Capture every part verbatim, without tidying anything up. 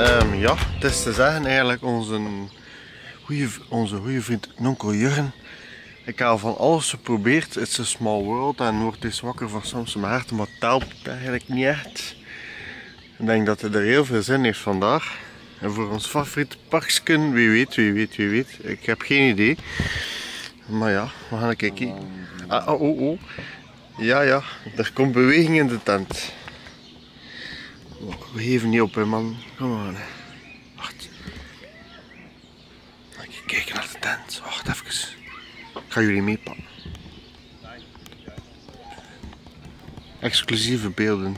Um, ja, het is te zeggen eigenlijk onze goede, onze goede vriend Nonkel Jurgen. Ik heb al van alles geprobeerd. It's a small world en wordt eens wakker van soms mijn hart, maar het helpt eigenlijk niet echt. Ik denk dat hij er heel veel zin heeft vandaag. En voor ons favoriete parksken, wie weet, wie weet, wie weet. Ik heb geen idee. Maar ja, we gaan kijken. Ah, oh, oh, oh. Ja, ja, er komt beweging in de tent. We geven niet op, hè, man. Kom maar. Wacht. Even kijken naar de tent. Wacht even. Ik ga jullie meepakken. Exclusieve beelden.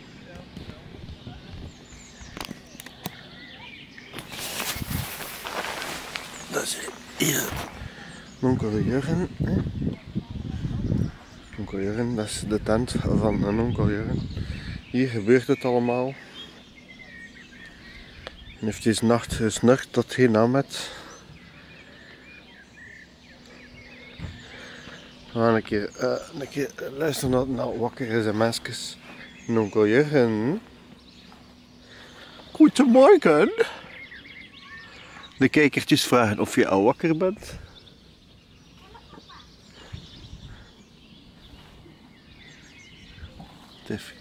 Dat is hier. Nonkel Jurgen. Hè? Nonkel Jurgen, dat is de tent van een Nonkel Jurgen. Hier gebeurt het allemaal. En heeft deze nacht gesnurkt tot geen naam met. We gaan een keer, uh, een keer luisteren naar, naar wakkere sms'jes. Nonkel Jurgen. Goedemorgen. De kijkertjes vragen of je al wakker bent. Tiffy.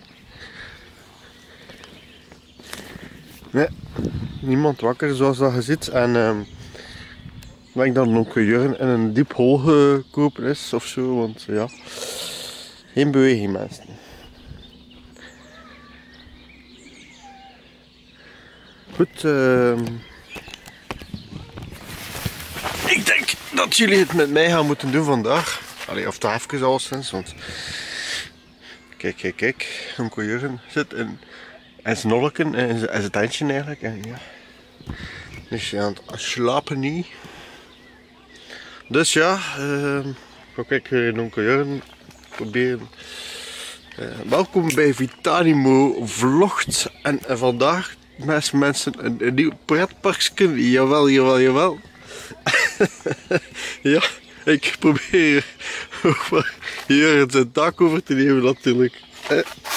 Nee, niemand wakker zoals dat je ziet. En um, ik denk dat Nonkel Jurgen in een diep hol gekomen is of zo, want ja, geen beweging mensen. Goed, uh, ik denk dat jullie het met mij gaan moeten doen vandaag. Allee, of toch even alleszins, want kijk, kijk, kijk, Nonkel Jurgen zit in, in zijn nolleken, in zijn, in zijn tentje eigenlijk. En ja, dus ja, aan het slapen niet. Dus ja, uh, ga ik uh, Nonkel Jurgen proberen. Uh, welkom bij Vitanimo Vlogt. En uh, vandaag, beste mensen, een, een nieuw pretparksken. Jawel, jawel, jawel. Ja, ik probeer Jurgen zijn taak over te nemen natuurlijk. Uh.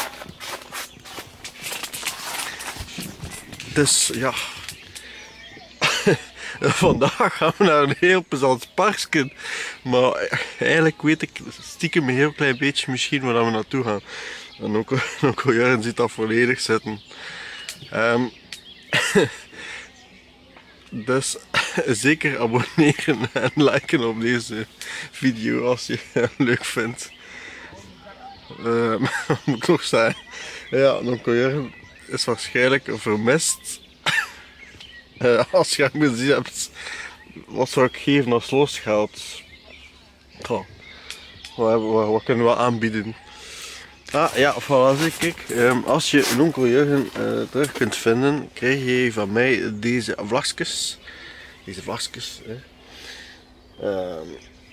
Dus ja. Vandaag gaan we naar een heel plezant parksken. Maar eigenlijk weet ik stiekem een heel klein beetje misschien waar we naartoe gaan. En ook Nonkel Jurgen ziet dat volledig zitten. Um, dus zeker abonneren en liken op deze video als je het leuk vindt. Uh, wat moet ik nog zeggen? Ja, Nonkel Jurgen is waarschijnlijk vermist. Uh, als je hem gezien hebt, wat zou ik geven als losgeld? Goh, wat, wat, wat kunnen we aanbieden? Ah ja, voilà, zie kijk. Um, als je Nonkel Jurgen uh, terug kunt vinden, krijg je van mij deze vlagjes. Deze vlagjes. Um,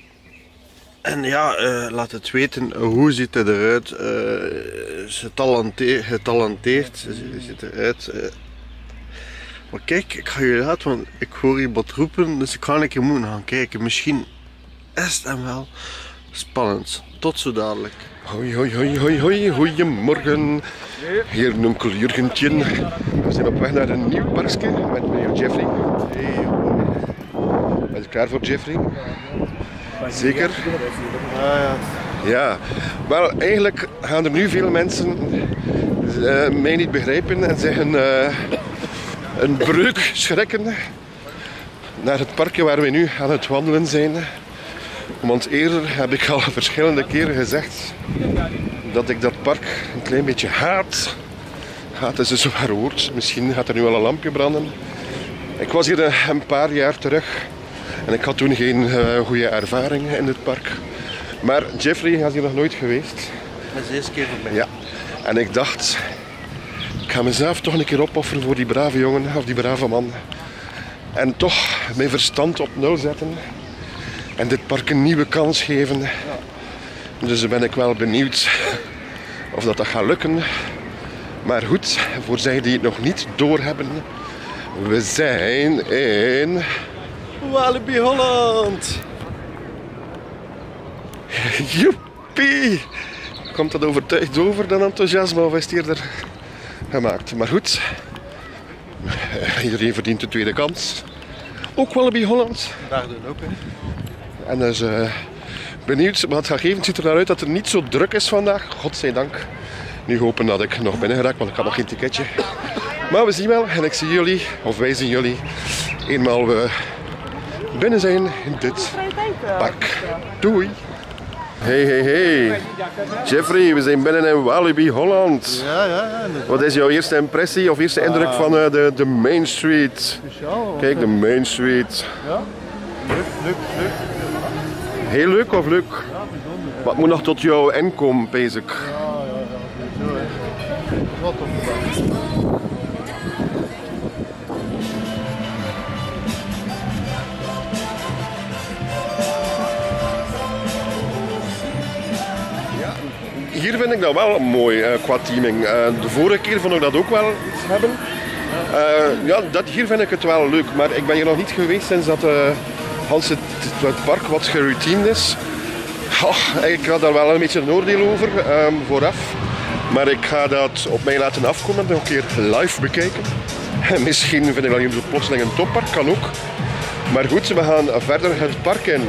en ja, uh, laat het weten, hoe ziet het eruit? Uh, getalenteerd, getalenteerd ziet het eruit. Uh, Maar kijk, ik ga jullie laten, want ik hoor iemand roepen, dus ik ga een keer moeten gaan kijken. Misschien is het hem wel spannend. Tot zo dadelijk. Hoi, hoi, hoi, hoi, hoi, goedemorgen. Hier Nonkel Jurgentje. We zijn op weg naar een nieuw parkje met meneer Jeffrey. Hey, Ben je klaar voor Jeffrey? Zeker? ah, ja. Ja, wel eigenlijk gaan er nu veel mensen uh, mij niet begrijpen en zeggen uh, een breuk schrikken naar het parkje waar we nu aan het wandelen zijn. Want eerder heb ik al verschillende keren gezegd dat ik dat park een klein beetje haat. Haat is een zwaar woord, misschien gaat er nu al een lampje branden. Ik was hier een paar jaar terug en ik had toen geen uh, goede ervaring in het park. Maar Jeffrey was hier nog nooit geweest. Dat is de eerste keer voor mij. Ja, en ik dacht, ik ga mezelf toch een keer opofferen voor die brave jongen of die brave man. En toch mijn verstand op nul zetten. En dit park een nieuwe kans geven. Ja. Dus dan ben ik wel benieuwd of dat, dat gaat lukken. Maar goed, voor zij die het nog niet doorhebben. We zijn in Walibi Holland! Joepie! Komt dat overtuigd over dan enthousiasme of is het eerder gemaakt? Maar goed, Iedereen verdient de tweede kans. Ook Walibi Holland. Daar doen ook, hè. En dus uh, benieuwd wat het gaat geven. Het ziet er naar uit dat het niet zo druk is vandaag. Godzijdank. Nu hopen dat ik nog binnen geraak, want ik had nog geen ticketje. Maar we zien wel. En ik zie jullie, of wij zien jullie, eenmaal we binnen zijn in dit park. Doei! Hey, hey, hey. Jeffrey, we zijn binnen in Walibi Holland. Ja, ja, ja. Wat is jouw eerste impressie of eerste indruk uh, van uh, de, de Main Street? Speciaal. Kijk, de Main Street. Ja, leuk, leuk, leuk. Heel leuk of leuk? Ja, bijzonder. Wat moet nog tot jouw inkomen, pees ik? Ja, ja, ja, zo, hè. Dat is wat tof gedaan. Hier vind ik dat wel mooi uh, qua teaming. Uh, de vorige keer vond ik dat ook wel iets hebben. Uh, ja, dat, hier vind ik het wel leuk, maar ik ben hier nog niet geweest sinds dat uh, Hans het, het park wat geroutine is. Oh, ik had daar wel een beetje een oordeel over um, vooraf. Maar ik ga dat op mij laten afkomen en nog een keer live bekijken. En misschien vind ik dat hier zo plotseling een toppark, kan ook. Maar goed, we gaan verder het park in.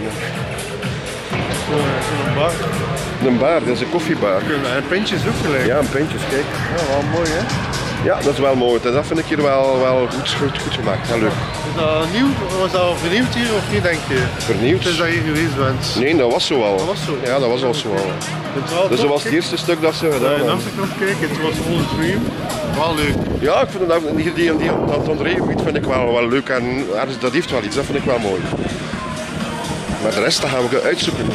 Zo'n bar. Een bar, dat is een koffiebar. En pintjes ook gelijk. Ja, een pintjes, kijk. Ja, wel mooi, hè? Ja, dat is wel mooi. Dat vind ik hier wel, wel goed, goed, goed gemaakt. Ja, leuk. Is dat nieuw? Was dat al vernieuwd hier of niet, denk je? Vernieuwd? Sinds dat je hier geweest bent. Nee, dat was zo al. Dat was zo? Ja, dat was al zo al. Dus dat was het eerste stuk dat ze gedaan hadden. hadden. Naast de kant kijken, het was all dream. Wel leuk. Ja, ik vind dat, die, die, die, dat André-gebied vind ik wel, wel leuk en dat heeft wel iets, dat vind ik wel mooi. Maar de rest dat gaan we uitzoeken.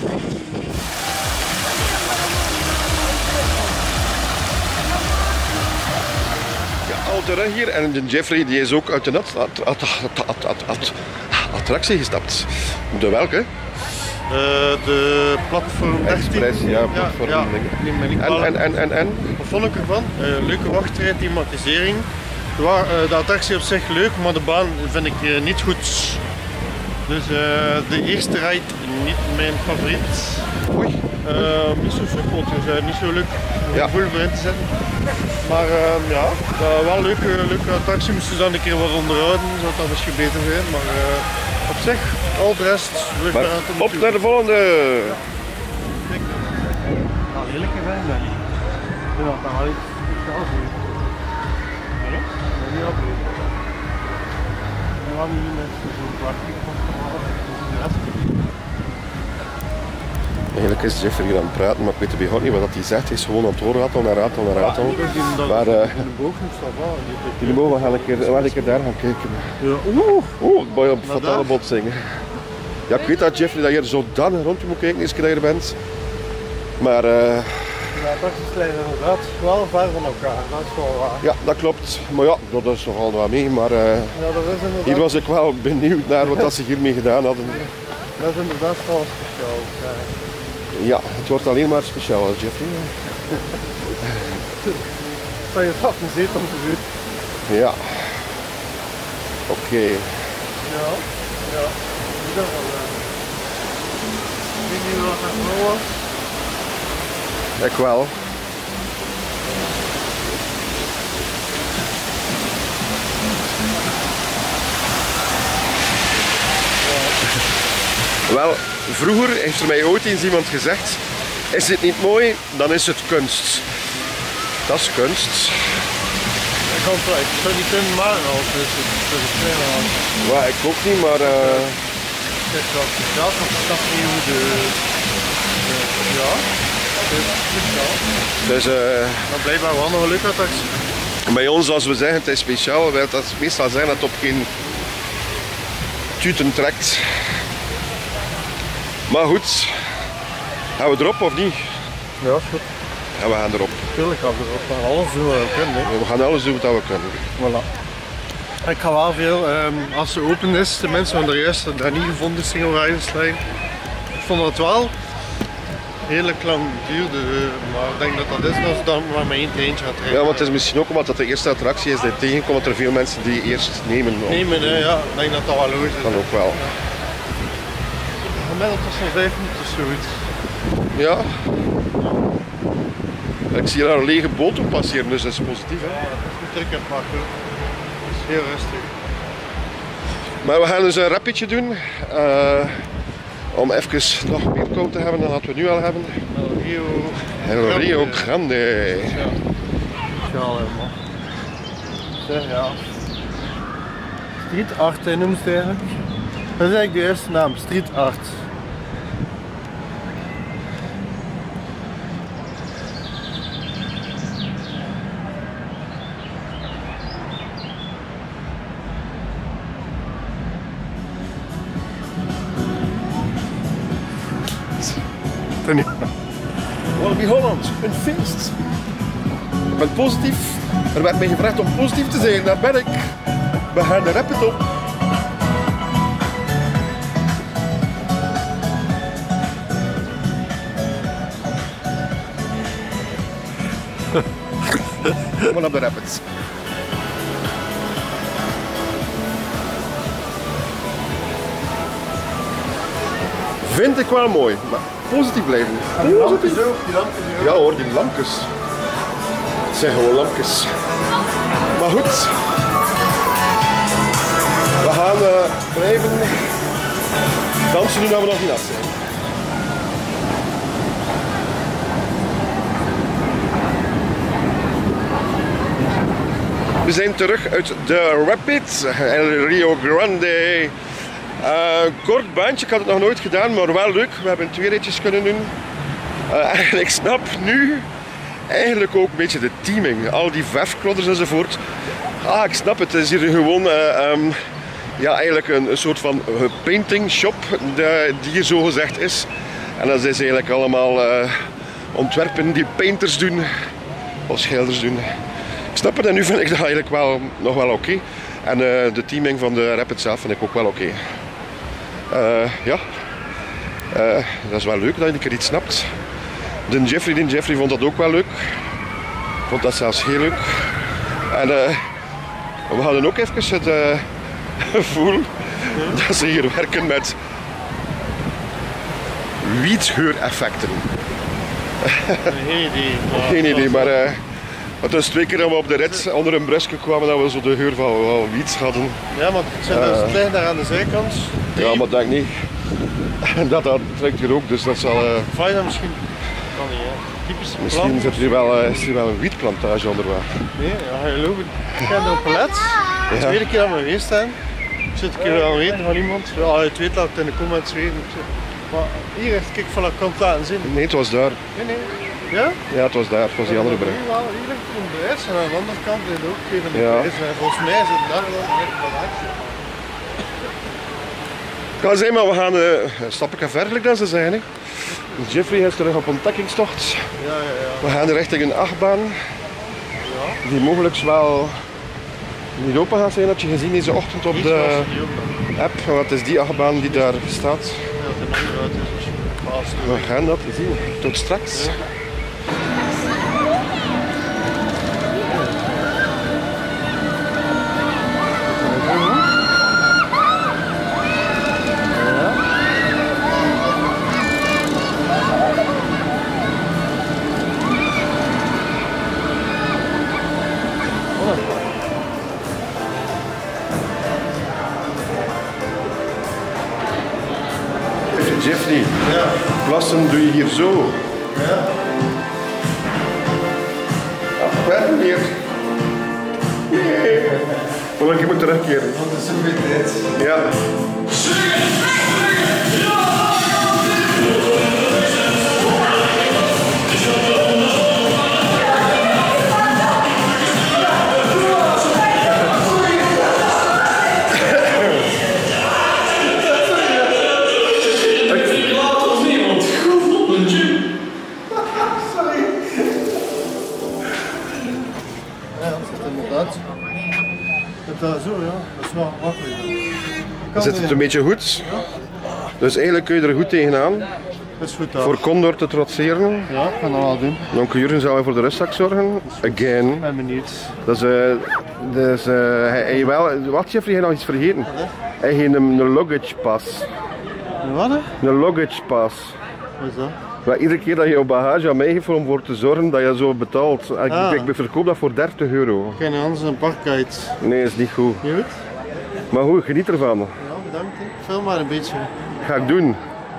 Terug hier en de Jeffrey die is ook uit de at at at at at at attractie gestapt. De welke? Uh, de platform dertien. Express, ja, platform. Ja, ja. En, en, en, en, en? Wat vond ik ervan? Uh, leuke wachtrij, thematisering. De, uh, de attractie op zich leuk, maar de baan vind ik uh, niet goed. Dus uh, de eerste ride niet mijn favoriet. Oei. Uh, niet zo super, dus uh, niet zo leuk om ja. voor in te zetten. Maar uh, ja, uh, wel een leuke, leuke attractie. Moesten ze dan een keer wat onderhouden, zou dat misschien beter zijn. Maar uh, op zich, al de rest... Maar op naar de volgende! Ja. Nou, heerlijke wijn ben je. Ik vind dat dan wel iets speciaals is. Nee? Dat is niet afgelopen. We gaan hier met zo'n kwartier van de rest. Eigenlijk is Jeffrey hier aan het praten, maar ik weet bij God niet wat hij zegt. Hij is gewoon aan het horen, ratel naar ratel naar ratel. Maar uh, jullie mogen wel een keer, wel een keer daar gaan kijken. Ja. Oeh, oeh, boy, op fatale botsing. Ja, ik weet dat Jeffrey dat je zo dan rond moet kijken, eens keer dat je er bent. Maar... Uh, ja, attracties liggen inderdaad wel ver van elkaar, dat is wel waar. Ja, dat klopt. Maar ja, dat is nogal wat mee. Maar uh, ja, dat is inderdaad... hier was ik wel benieuwd naar wat dat ze hiermee gedaan hadden. Dat is inderdaad wel speciaal. Ja. Ja, het wordt alleen maar speciaal, Jeffrey. Van je af een zetel te doen. Ja. Oké. Okay. Ja, ja. Ik denk wel. Ik weet niet wat er nou was. Ik wel. Wel, vroeger heeft er mij ooit eens iemand gezegd, is dit niet mooi, dan is het kunst. Dat is kunst. Ik kan het wel, ik zou niet kunnen maken als het is het tweede. Ja, ik ook niet, maar... Uh... Kijk, dat is speciaal, dat is dat hoe de... de... Ja, dat is speciaal. Dus... Uh... Maar blijkbaar wel nog een leuke attractie. Bij ons, als we zeggen het is speciaal, wil dat meestal zijn dat het op geen tuten trekt. Maar goed, gaan we erop of niet? Ja, is goed. Ja, we gaan erop. Tuurlijk gaan we erop. We gaan alles doen wat we kunnen. Hè. We gaan alles doen wat we kunnen. Voilà. Ik ga wel veel, um, als ze open is, de mensen van de juist daar niet gevonden, Single Riders Line. Ik vond het wel redelijk lang duurde, maar ik denk dat dat is als dan maar met één treintje gaat rijden. Ja, want het is misschien ook omdat het de eerste attractie is die tegenkomt, dat er veel mensen die eerst nemen. Nemen, hè, ja. Ik denk dat dat wel logisch is. Dan ook wel. Ja. Gemiddeld tussen vijf minuten zoiets. Ja. Ik zie daar een lege boot op passeren, dus dat is positief. Hè? Ja, dat is goed trek in het maken. Dus heel rustig. Maar we gaan dus een rapidje doen. Uh, om even nog meer kou te hebben dan wat we nu al hebben. El Rio, El Rio Grande. Ja, ja helemaal. Zeg ja. Street art hij noemt het eigenlijk. Dat is eigenlijk de eerste naam, street art. Wallaby Holland, een feest. Ik ben positief. Er werd mij gevraagd om positief te zijn, daar ben ik. We gaan de rapid op. Kom maar op de rapids. Vind ik wel mooi, maar positief blijven. Die lampjes ook, die lampjes ook. Ja hoor, die lampjes. Het zijn gewoon lampjes. Maar goed. We gaan uh, blijven dansen nu dat we nog niet af zijn. We zijn terug uit de Rapids, El Rio Grande. Uh, kort baantje, ik had het nog nooit gedaan, maar wel leuk. We hebben twee ritjes kunnen doen. Uh, en ik snap nu eigenlijk ook een beetje de teaming. Al die verfklodders enzovoort. Ah, ik snap het. Het is hier gewoon uh, um, ja, eigenlijk een, een soort van painting shop de, die hier zo gezegd is. En dat is eigenlijk allemaal uh, ontwerpen die painters doen of schilders doen. Ik snap het en nu vind ik dat eigenlijk wel, nog wel oké. Okay. En uh, de teaming van de Rapid zelf vind ik ook wel oké. Okay. Uh, ja, uh, dat is wel leuk dat je een keer iets snapt. De Jeffrey, de Jeffrey vond dat ook wel leuk. Vond dat zelfs heel leuk. En uh, we hadden ook even het uh, gevoel dat ze hier werken met wietgeureffecten. Geen idee. Geen idee, maar uh, het was twee keer dat we op de rit onder een brusje kwamen dat we zo de geur van, van wiet hadden. Ja, maar het, zijn, uh, het ligt daar aan de zijkant. Ja, maar denk niet. Dat, dat trekt hier ook, dus dat zal... Uh, Vajda misschien. Kan niet, hè. Typisch misschien zit hier wel, uh, is hier wel een wietplantage onderweg. Nee, ja, ga je lopen. Ik ga op palet. De Ja. tweede keer dat we geweest zijn. Ik zit een keer wel weten van iemand. Ja, als je het weet, laat het in de comments weten. Maar hier heeft ik van de kant laten zien. Nee, het was daar. Nee, nee. Ja? Ja, het was daar. Het was die andere brug. Hier, wel, hier ligt een bedrijf en aan de andere kant ligt ook een van de Ja. bedrijven. En volgens mij zit daar wel een bedrijf. Kan zijn, maar we gaan uh, stappen verder, dat ze zijn. Hè. Jeffrey is terug op ontdekkingstocht. Ja, ja, ja. We gaan richting een achtbaan. Ja. Die mogelijk wel niet open gaat zijn, had je gezien deze ochtend op de app. Wat is die achtbaan die daar staat? Ja, dat is een andere is. We gaan dat zien. Tot straks. Ja. Jeffrey, Ja. plassen doe je hier zo. Ja. Ah, verder meer. Nee. Want ik moet terugkeren. Dat is een beetje dit. Ja. Dat zo, ja. Dat is nog makkelijk. Zit het een beetje goed? Dus eigenlijk kun je er goed tegenaan. Dat is goed, ja. Voor Condor te trotseren. Ja, ik ga dat wel doen. Donker Jurgen zou voor de rustzak zorgen. Again. Ik ben benieuwd. Dus, uh, dus uh, hij, hij wel, wat Jeffrey, hij nog iets vergeten? Hij heeft een, een luggage pass. Wat? Een luggage pass. Wat is dat? Maar iedere keer dat je jouw bagage aan mij geeft om voor te zorgen dat je zo betaalt. Ik, Ah. ik verkoop dat voor dertig euro. Ken je anders een parkguide? Nee, is niet goed. Je weet? Maar goed, geniet ervan. Ja, bedankt. Hè. Film maar een beetje. Ga ik doen.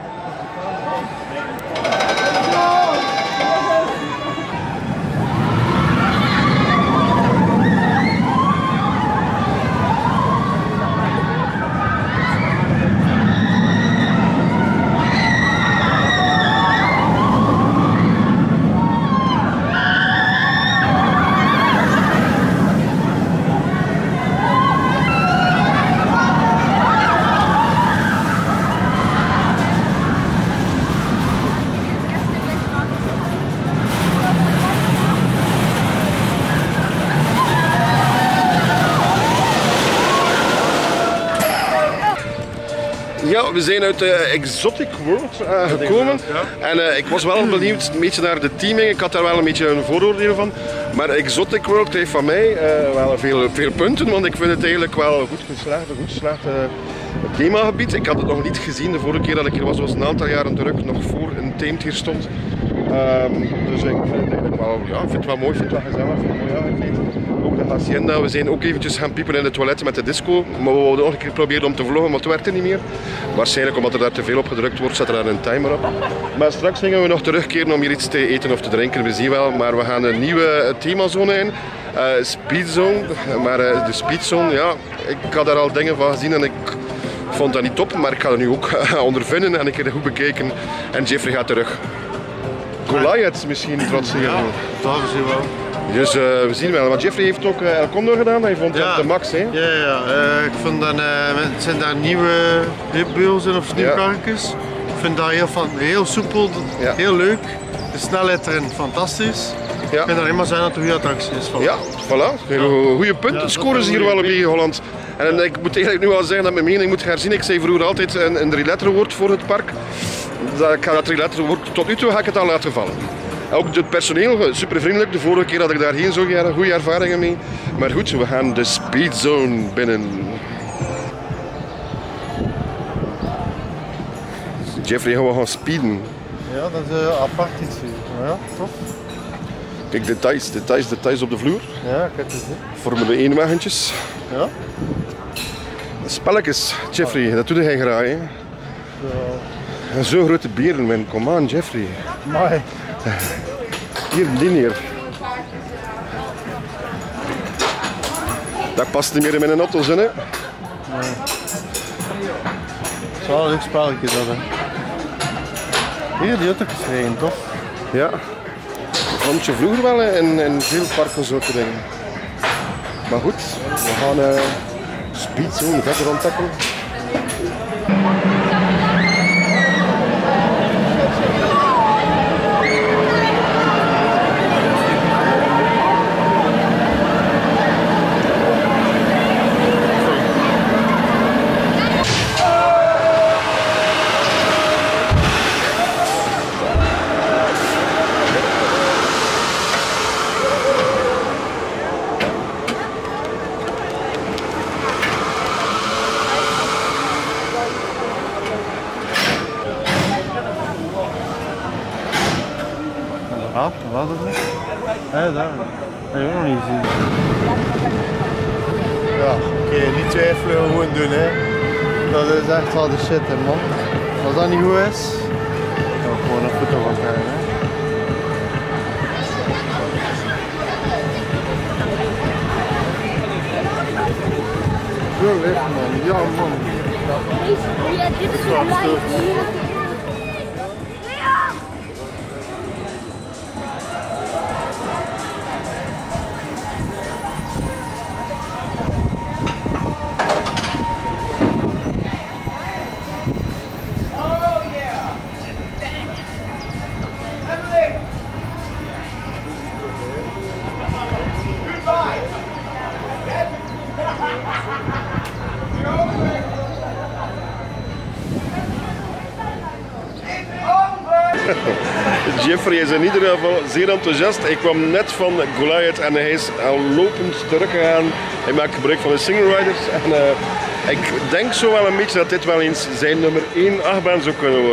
Ja, we zijn uit de Exotic World uh, gekomen. Ja. En uh, ik was wel benieuwd een beetje naar de teaming. Ik had daar wel een beetje een vooroordeel van. Maar Exotic World heeft van mij uh, wel veel, veel punten, want ik vind het eigenlijk wel goed geslaagd, een goed geslaagd uh, themagebied. Ik had het nog niet gezien de vorige keer dat ik hier was, was een aantal jaren terug, nog voor een Tamed hier stond. Um, dus ik vind het eigenlijk wel, ja, ik vind het wel mooi, ik vind het wel gezellig, ik vind het mooi aangekleed. Ook de hacienda, we zijn ook eventjes gaan piepen in de toiletten met de disco, maar we wilden nog een keer proberen om te vloggen, maar het werkte niet meer. Waarschijnlijk omdat er daar te veel op gedrukt wordt, zet er daar een timer op. Maar straks gingen we nog terugkeren om hier iets te eten of te drinken, we zien wel, maar we gaan een nieuwe themazone in. Uh, Speedzone, maar uh, de Speedzone, ja, ik had daar al dingen van gezien en ik vond dat niet top, maar ik ga er nu ook ondervinden en ik heb het goed bekeken en Jeffrey gaat terug. Goliath misschien trotseren. Ja, dat is hij wel. Dus uh, we zien wel, want Jeffrey heeft ook uh, El Condor gedaan, hij vond Ja. dat de max. Hè? Ja, ja. Uh, ik vind dat, uh, het zijn daar nieuwe hipbeels in of nieuwe Ja. karretjes. Ik vind dat heel, van, heel soepel, Ja. heel leuk. De snelheid erin fantastisch. Ja. Ik kan alleen maar zijn dat het een goede attractie is. Van. Ja, voilà. Goede punten Ja, scoren dat ze is hier een wel op goeie in Holland. En ik moet eigenlijk nu al zeggen dat mijn mening moet herzien. Ik zei vroeger altijd een, een drie-letterwoord voor het park. Dat, ik ga dat drie-letterwoord, tot nu toe ga ik het al laten vallen. Ook het personeel, super vriendelijk. De vorige keer dat ik daarheen zo goede ervaringen mee. Maar goed, we gaan de Speedzone binnen. Jeffrey, gaan we gaan speeden. Ja, dat is uh, apart iets hier. Ja, tof. Kijk, details, details, details op de vloer. Ja, kijk eens. Hè. Formule één wagentjes. Ja. Spelletjes, Jeffrey, dat doet hij graag. Hè? Ja. En zo'n grote beren, man. Kom aan, Jeffrey. Mooi. Hier, die hier. Dat past niet meer in mijn auto, hè? Het is wel een leuk spelletje dat, hè. Hier, die auto rijden, toch? Ja. Dat vond je vroeger wel hè, in, in veel parken zulke dingen. Maar goed, we gaan uh, Speedzone verder ontdekken. Ja, wat is het? Hé, daar. Dat heb je ook nog niet gezien. Ja, oké, okay, niet twijfelen, gewoon doen, hè. Dat is echt wel de shit, hè, man. Als dat niet goed is, dan ja, gewoon een foto van krijgen, hè. Zo licht, man. Ja, man. Ja, dit is zo live. Jeffrey is in ieder geval zeer enthousiast. Hij kwam net van Goliath en hij is al lopend teruggegaan. Hij maakt gebruik van de Single Riders. En, uh, ik denk zo wel een beetje dat dit wel eens zijn nummer één achtbaan zou kunnen worden.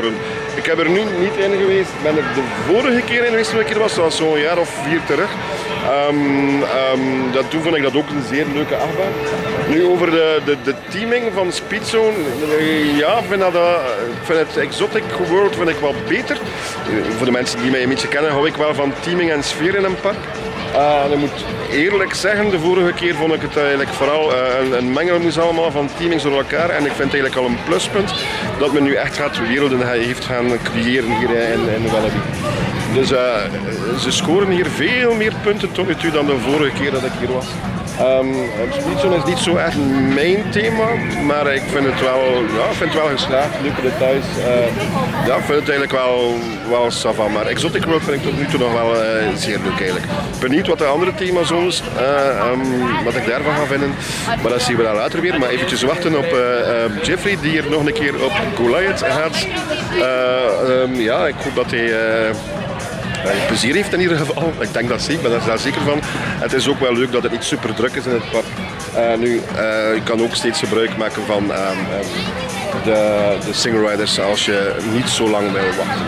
Ik heb er nu niet in geweest. Ik ben er de vorige keer in geweest toen ik hier was, dat was zo'n jaar of vier terug. Um, um, dat, toen vond ik dat ook een zeer leuke achtbaan. Nu over de, de, de teaming van Speedzone, ja, ik vind, dat, ik vind het Exotic World vind ik wel beter. Voor de mensen die mij een beetje kennen, hou ik wel van teaming en sfeer in een park. Uh, en ik moet eerlijk zeggen, de vorige keer vond ik het eigenlijk vooral uh, een, een mengelmoes allemaal van teamings door elkaar. En ik vind het eigenlijk al een pluspunt dat men nu echt gaat werelden heeft gaan creëren hier in, in Walibi. Dus uh, ze scoren hier veel meer punten tot nu toe dan de vorige keer dat ik hier was. Um, Speedzone is niet zo echt mijn thema, maar ik vind het wel, ja, ik vind het wel geslaagd, leuke details. Uh, ja, ik vind het eigenlijk wel, wel sava, maar Exotic World vind ik tot nu toe nog wel uh, zeer leuk eigenlijk. Benieuwd wat de andere themazones, uh, um, wat ik daarvan ga vinden, maar dat zien we dan later weer. Maar eventjes wachten op uh, uh, Jeffrey die hier nog een keer op Goliath gaat. Uh, um, ja, ik hoop dat hij... Uh, Uh, plezier heeft in ieder geval. Ik denk dat zeker, ik ben daar zeker van. Het is ook wel leuk dat het niet super druk is in het park. Uh, nu, uh, je kan ook steeds gebruik maken van uh, uh, de, de singriders als je niet zo lang wil wachten.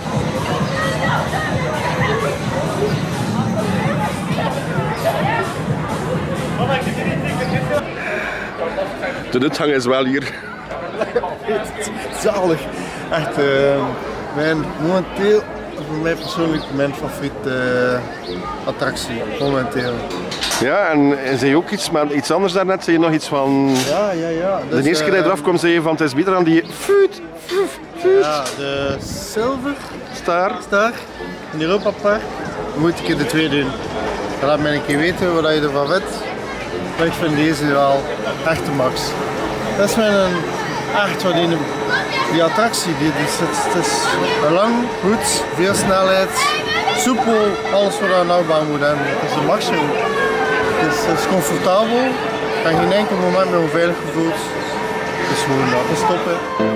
De nuthang is wel hier. Zalig. Echt, uh, mijn momenteel... voor mij persoonlijk mijn favoriete uh, attractie, momenteel. Ja, en zei je ook iets, maar iets anders daarnet? Zei je nog iets van... Ja, ja, ja. Dus, de eerste keer dat je eraf kwam, zei je van het is beter dan die... Fuut, fuut, fuut. Ja, de Silver Star. Star in Europa Park. Dan moet ik er de twee doen. Dan laat mij een keer weten wat je ervan vindt. Maar ik vind deze wel echt de max. Dat is mijn echt wat in die attractie. Die, die, het, het is lang, goed, veel snelheid, soepel, alles wat je aan achtbaan moet hebben. Het is de maximum. Het is, het is comfortabel, ik heb geen enkel moment meer onveilig gevoeld. Het is gewoon dat, het is top, hè.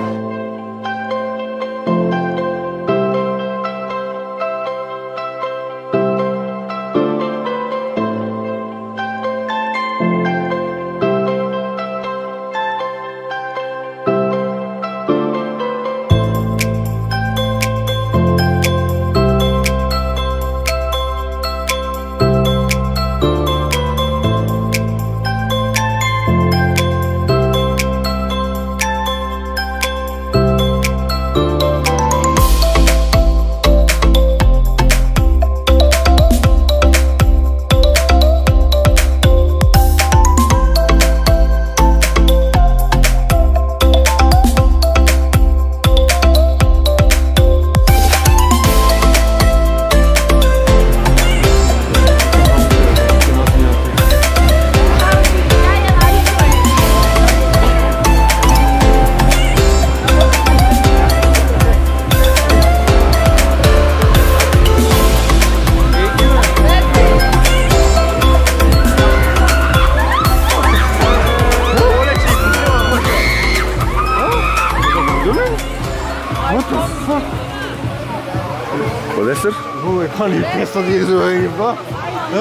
Wat is er? Oh, ik kan niet best dat hier zo heen gebracht. Huh?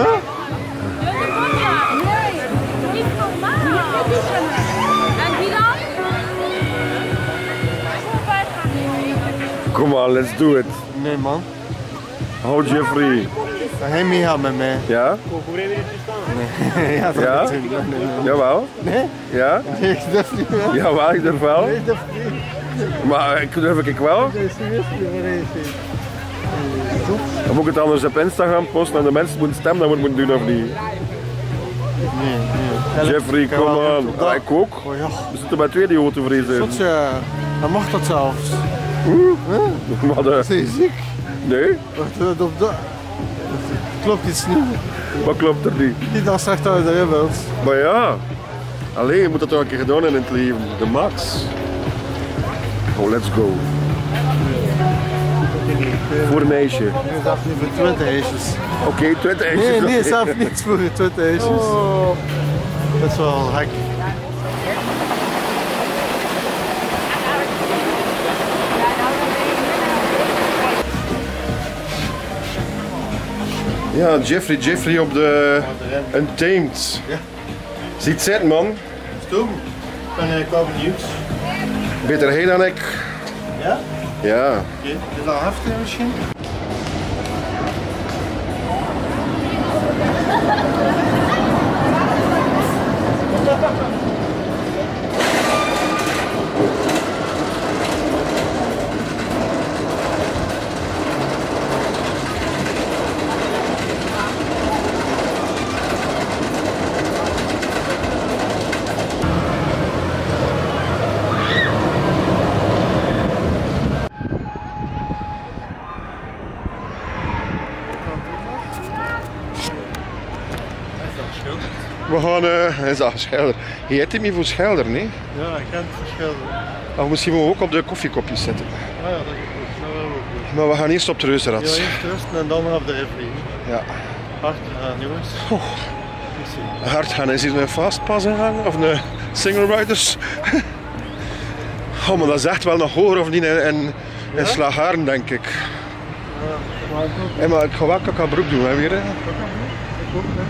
Nee, niet normaal. En die dan? Come on, let's do it. Nee man. Hou Jeffrey. Ga hij meegaan met mij? Ja? Nee. Ja, dat Ja? is het. Nee, nee, nee. Jawel? Nee? Ja? Nee, ik durf niet meer. Jawel, ik durf wel. Nee, ik durf niet. Maar ik durf ik wel. Nee, serieus niet. Nee, nee. Dan moet ik het anders op Instagram posten en de mensen moeten stemmen dat we het moeten doen of niet. Nee, nee. Jeffrey, Kan kom wel aan. op dat. Ah, ik ook. Oh ja. We zitten bij twee idioten vrezen. Tot ja. Dan mag dat zelfs. Maar de... Zijn je ziek? Nee, Wat, op dat. Klopt iets niet. wat klopt er niet? Niet dan zegt dat je erin wilt. Maar ja, alleen je moet dat toch een keer gedaan hebben in het leven. De max. Oh, let's go. Voor een ijsje. Nee, dat is niet voor twintig ijsjes. Oké, okay, twintig ijsjes. Nee, nee, zelf niets voor twintig ijsjes. Oh. Dat is wel hek. Ja, Jeffrey, Jeffrey op de Untamed. Ja. Ziet zitten, man. Stoom. Ik ben eigenlijk wel benieuwd. Beter hij dan ik. Ja? Ja. Oké, okay. Is dat heftig misschien? We gaan, uh, hij is al Schelder. Je hebt hem hier voor Schelder, nee? Ja, ik ken het verschil. Of misschien moeten we ook op de koffiekopjes zetten. Ah ja, dat is goed. Dat wel goed. Maar we gaan eerst op de Reuzenrad. Ja, eerst rusten en dan op de Every. Ja. Hard gaan, jongens. Oh. Hard gaan, is hier een fastpass ingaan? Of een single riders? Oh, maar dat is echt wel nog hoger of niet in, in, in Ja? Slagharen, denk ik. Ja, maar ik ook. Hey, maar ik ga wel kakabroek doen, hè, weer. Hè. Ik ook, hè.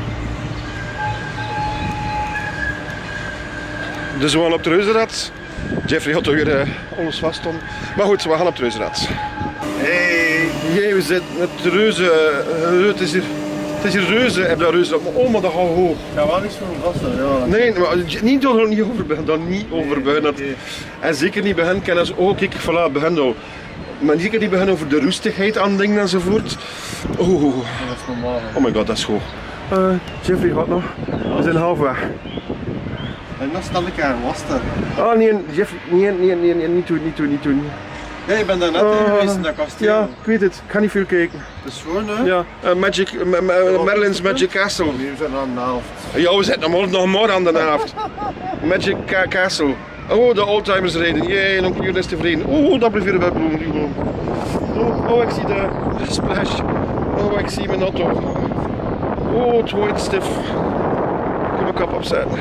Dus we gaan op de Reuzenrad. Jeffrey had toch weer uh, alles vast om. Maar goed, we gaan op de Reuzenrad. Hey, jee, we zitten met de reuzen. Uh, het is hier, het is hier reuzen. Heb dat reuzen. Oh, maar dat gaat hoog. Ja, wel niet zo vast, ja. Nee, maar niet door niet overbuigen, dan niet overbuigen. Nee, nee. En zeker niet bij hen kennen ze, oh kijk, voilà, begin al. Maar zeker niet beginnen over de roestigheid aan dingen enzovoort. Oh, Dat is normaal. Hè. oh my god, dat is goed. Uh, Jeffrey gaat nog. We zijn halfweg. En dan stel ik aan wasten. Oh nee, Jeffrey, nee, nee, nee, nee, niet doen, niet doen, niet doen. Ja, je bent daar net Uh, in geweest in dat kasteel. Ja, ik weet het. Ik ga niet veel kijken. Dat is gewoon, hè? Ja, uh, Magic, uh, uh, Merlin's Magic Castle. We zijn aan de helft. Ja, we zitten nog, nog maar aan de helft. Magic Ca Castle. Oh, de oldtimers rijden. Jee, nog een is tevreden. Oh, dat blijft weer wel bloemen. Oh, oh, ik zie de, de splash. Oh, ik zie mijn auto. Oh, het wordt stif. Ik heb mijn kap opzetten.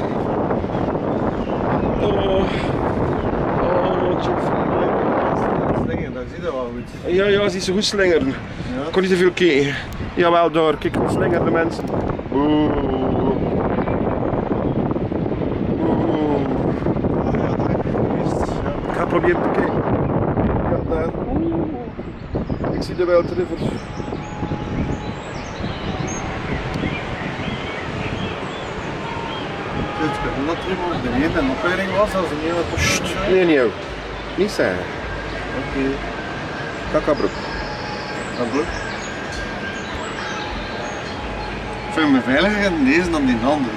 Oh, oh, Jeffrey. Slingen, dat zie je wel goed. Ja, ja, ze is zo goed slingeren. Ja. Ik kon niet te veel kijken. Jawel, daar. Kijk, hoe slingeren de mensen. Oeh. Oeh. Ik ga proberen te kijken. Ja, daar. Oeh. Ik zie de Wild River. Dat er iemand beneden en opleiding was als een hele top. Nee, niet jou. Niet zeggen. Oké. Okay. Kakabroek. Dat goed. Ik vind me veiliger in deze dan die andere.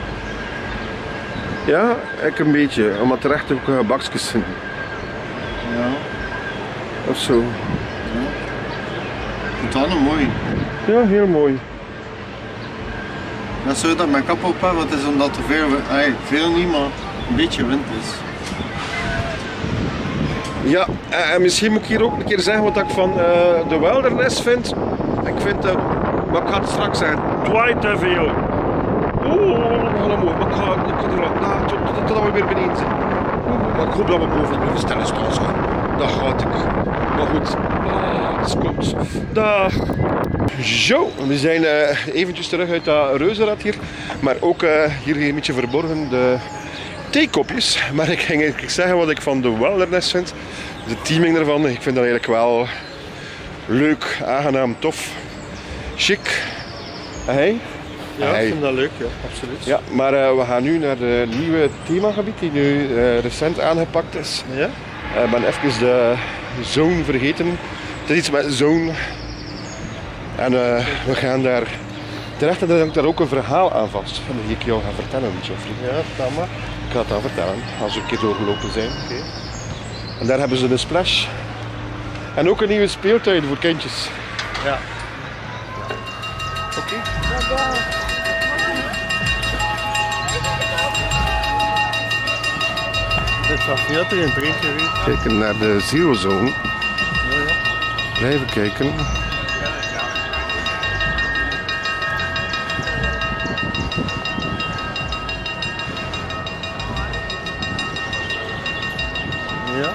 Ja, ik een beetje. Omdat er echt ook uh, bakjes zijn. Ja. Of zo. Ja. Het is wel mooi. Ja, heel mooi. Dat zou dat mijn kap op hebben, want het is omdat er veel, ay, veel niet, maar een beetje wind is. Ja, en misschien moet ik hier ook een keer zeggen wat ik van uh, de wilderness vind. Ik vind, uh, maar ik ga het straks zeggen, twaai te veel. Oeh, allemaal, maar ik ga, ik ga er al, nou, tot, tot, tot we weer beneden zijn. Oeh, maar ik hoop dat we boven blijven stellen staan zo. Dat gaat ik. Maar goed, ah, het komt. Dag. Zo, we zijn uh, eventjes terug uit dat reuzenrad hier. Maar ook uh, hier een beetje verborgen de theekopjes. Maar ik ging eigenlijk zeggen wat ik van de wilderness vind. De teaming ervan, ik vind dat eigenlijk wel leuk, aangenaam, tof, chic. En hij? Ja, Hey. ik vind dat leuk, ja, absoluut. Ja, maar uh, we gaan nu naar het nieuwe themagebied die nu uh, recent aangepakt is. Ja? Ik uh, ben even de zone vergeten. Het is iets met zone. En uh, we gaan daar terecht en er hangt daar ook een verhaal aan vast. Van die ik jou ga vertellen, Jeffrey. Ja, vertel maar. Ik ga het dan vertellen als we een keer doorgelopen zijn. Oké. En daar hebben ze een splash. En ook een nieuwe speeltuin voor kindjes. Ja. Oké. Ik zag niet dat er een drinkje is. Kijken naar de Zero Zone. Ja, ja. Blijven kijken. Ja.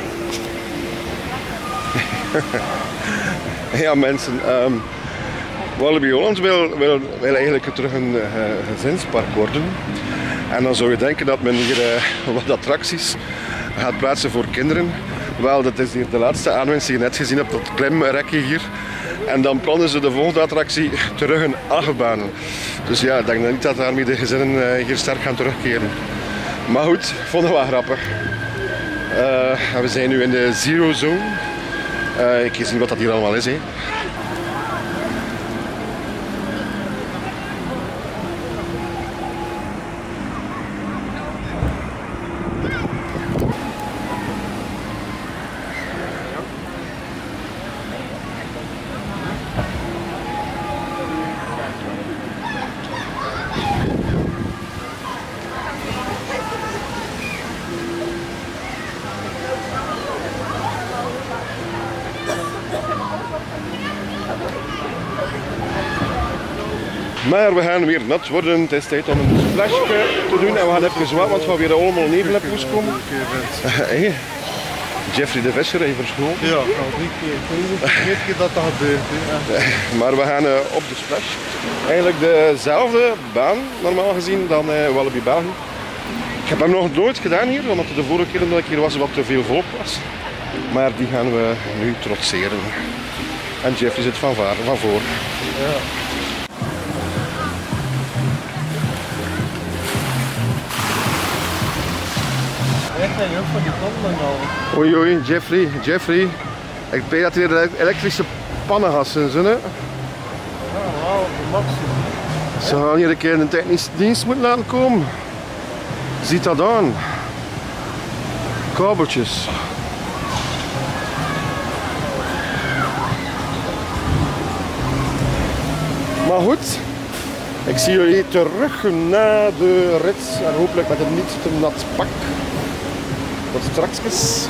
Ja mensen, um, Walibi Holland wil, wil, wil eigenlijk terug een uh, gezinspark worden. En dan zou je denken dat men hier uh, wat attracties gaat plaatsen voor kinderen. Wel, dat is hier de laatste aanwinst die je net gezien hebt, dat klimrekje hier. En dan plannen ze de volgende attractie terug een achtbaan. Dus ja, ik denk niet dat daarmee de gezinnen uh, hier sterk gaan terugkeren. Maar goed, ik vond het wel grappig. Uh, we zijn nu in de Zero Zone. Uh, ik zie niet wat dat hier allemaal is. Hè. Maar we gaan weer nat worden. Het is tijd om een splash te doen. En we gaan even zwart, want we gaan weer allemaal nevel hebben komen. Hey. Jeffrey de Visser heeft verschoten. Ja, ik had niet keer dat dat gebeurt. Hè. Maar we gaan uh, op de splash. Eigenlijk dezelfde baan, normaal gezien, dan uh, Walibi België. Ik heb hem nog nooit gedaan hier, omdat de vorige keer dat ik hier was wat te veel volk was. Maar die gaan we nu trotseren. En Jeffrey zit van, vaar, van voor. Ja. Oei oei, Jeffrey, Jeffrey. Ik weet dat hier elektrische pannen gassen zijn. Ja, wauw, de maximum. Ze gaan hier een keer een technische dienst moeten laten komen. Ziet dat aan. Kabeltjes. Maar goed, ik zie jullie terug na de rit en hopelijk met een niet te nat pak. Tot straks.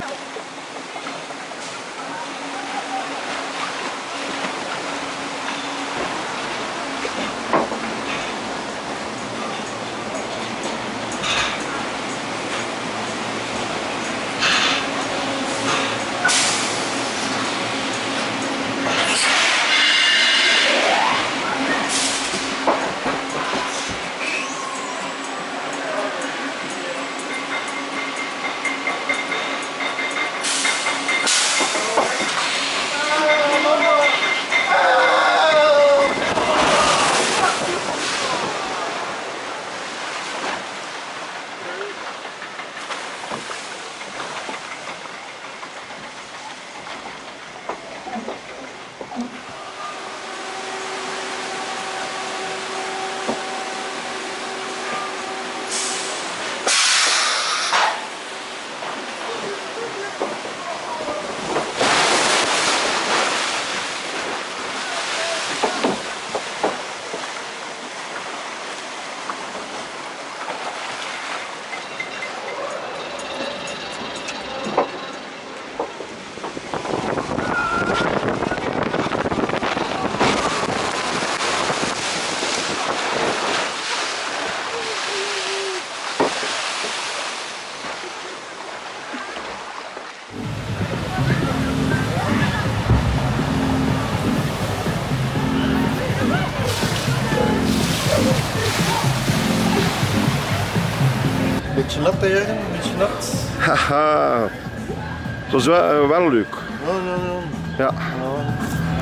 Beetje nat hè, een beetje nat. Haha, dat was wel, uh, wel leuk. Ja, ja, ja. Ja. Ja.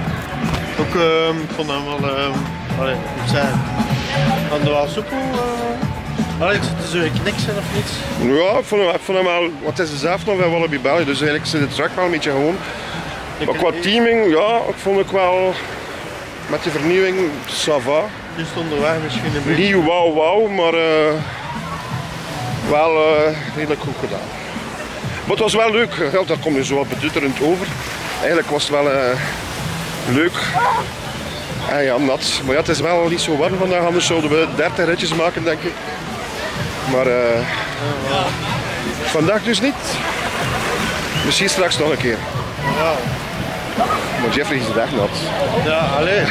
Ook, uh, ik vond hem wel, uh, allee, ik moet zeggen, van de wel soepel. Uh, allee, zit er zo een kniks in of niets? Ja, ik vond hem, ik vond hem wel, wat is de zelf nog bij Walibi België, dus eigenlijk zit het track wel een beetje gewoon. Maar qua teaming, ja, ik vond ik wel, met die vernieuwing, ça va. Je stond er weg misschien een beetje. Niet wauw wauw, maar uh, wel uh, redelijk goed gedaan. Maar het was wel leuk, ja, dat komt nu zo wat bedutterend over. Eigenlijk was het wel uh, leuk. En ja, nat. Maar ja, het is wel niet zo warm vandaag, anders zouden we dertig ritjes maken, denk ik. Maar uh, Ja. vandaag dus niet. Misschien straks nog een keer. Ja. Maar Jeffrey is echt nat. Ja, allee.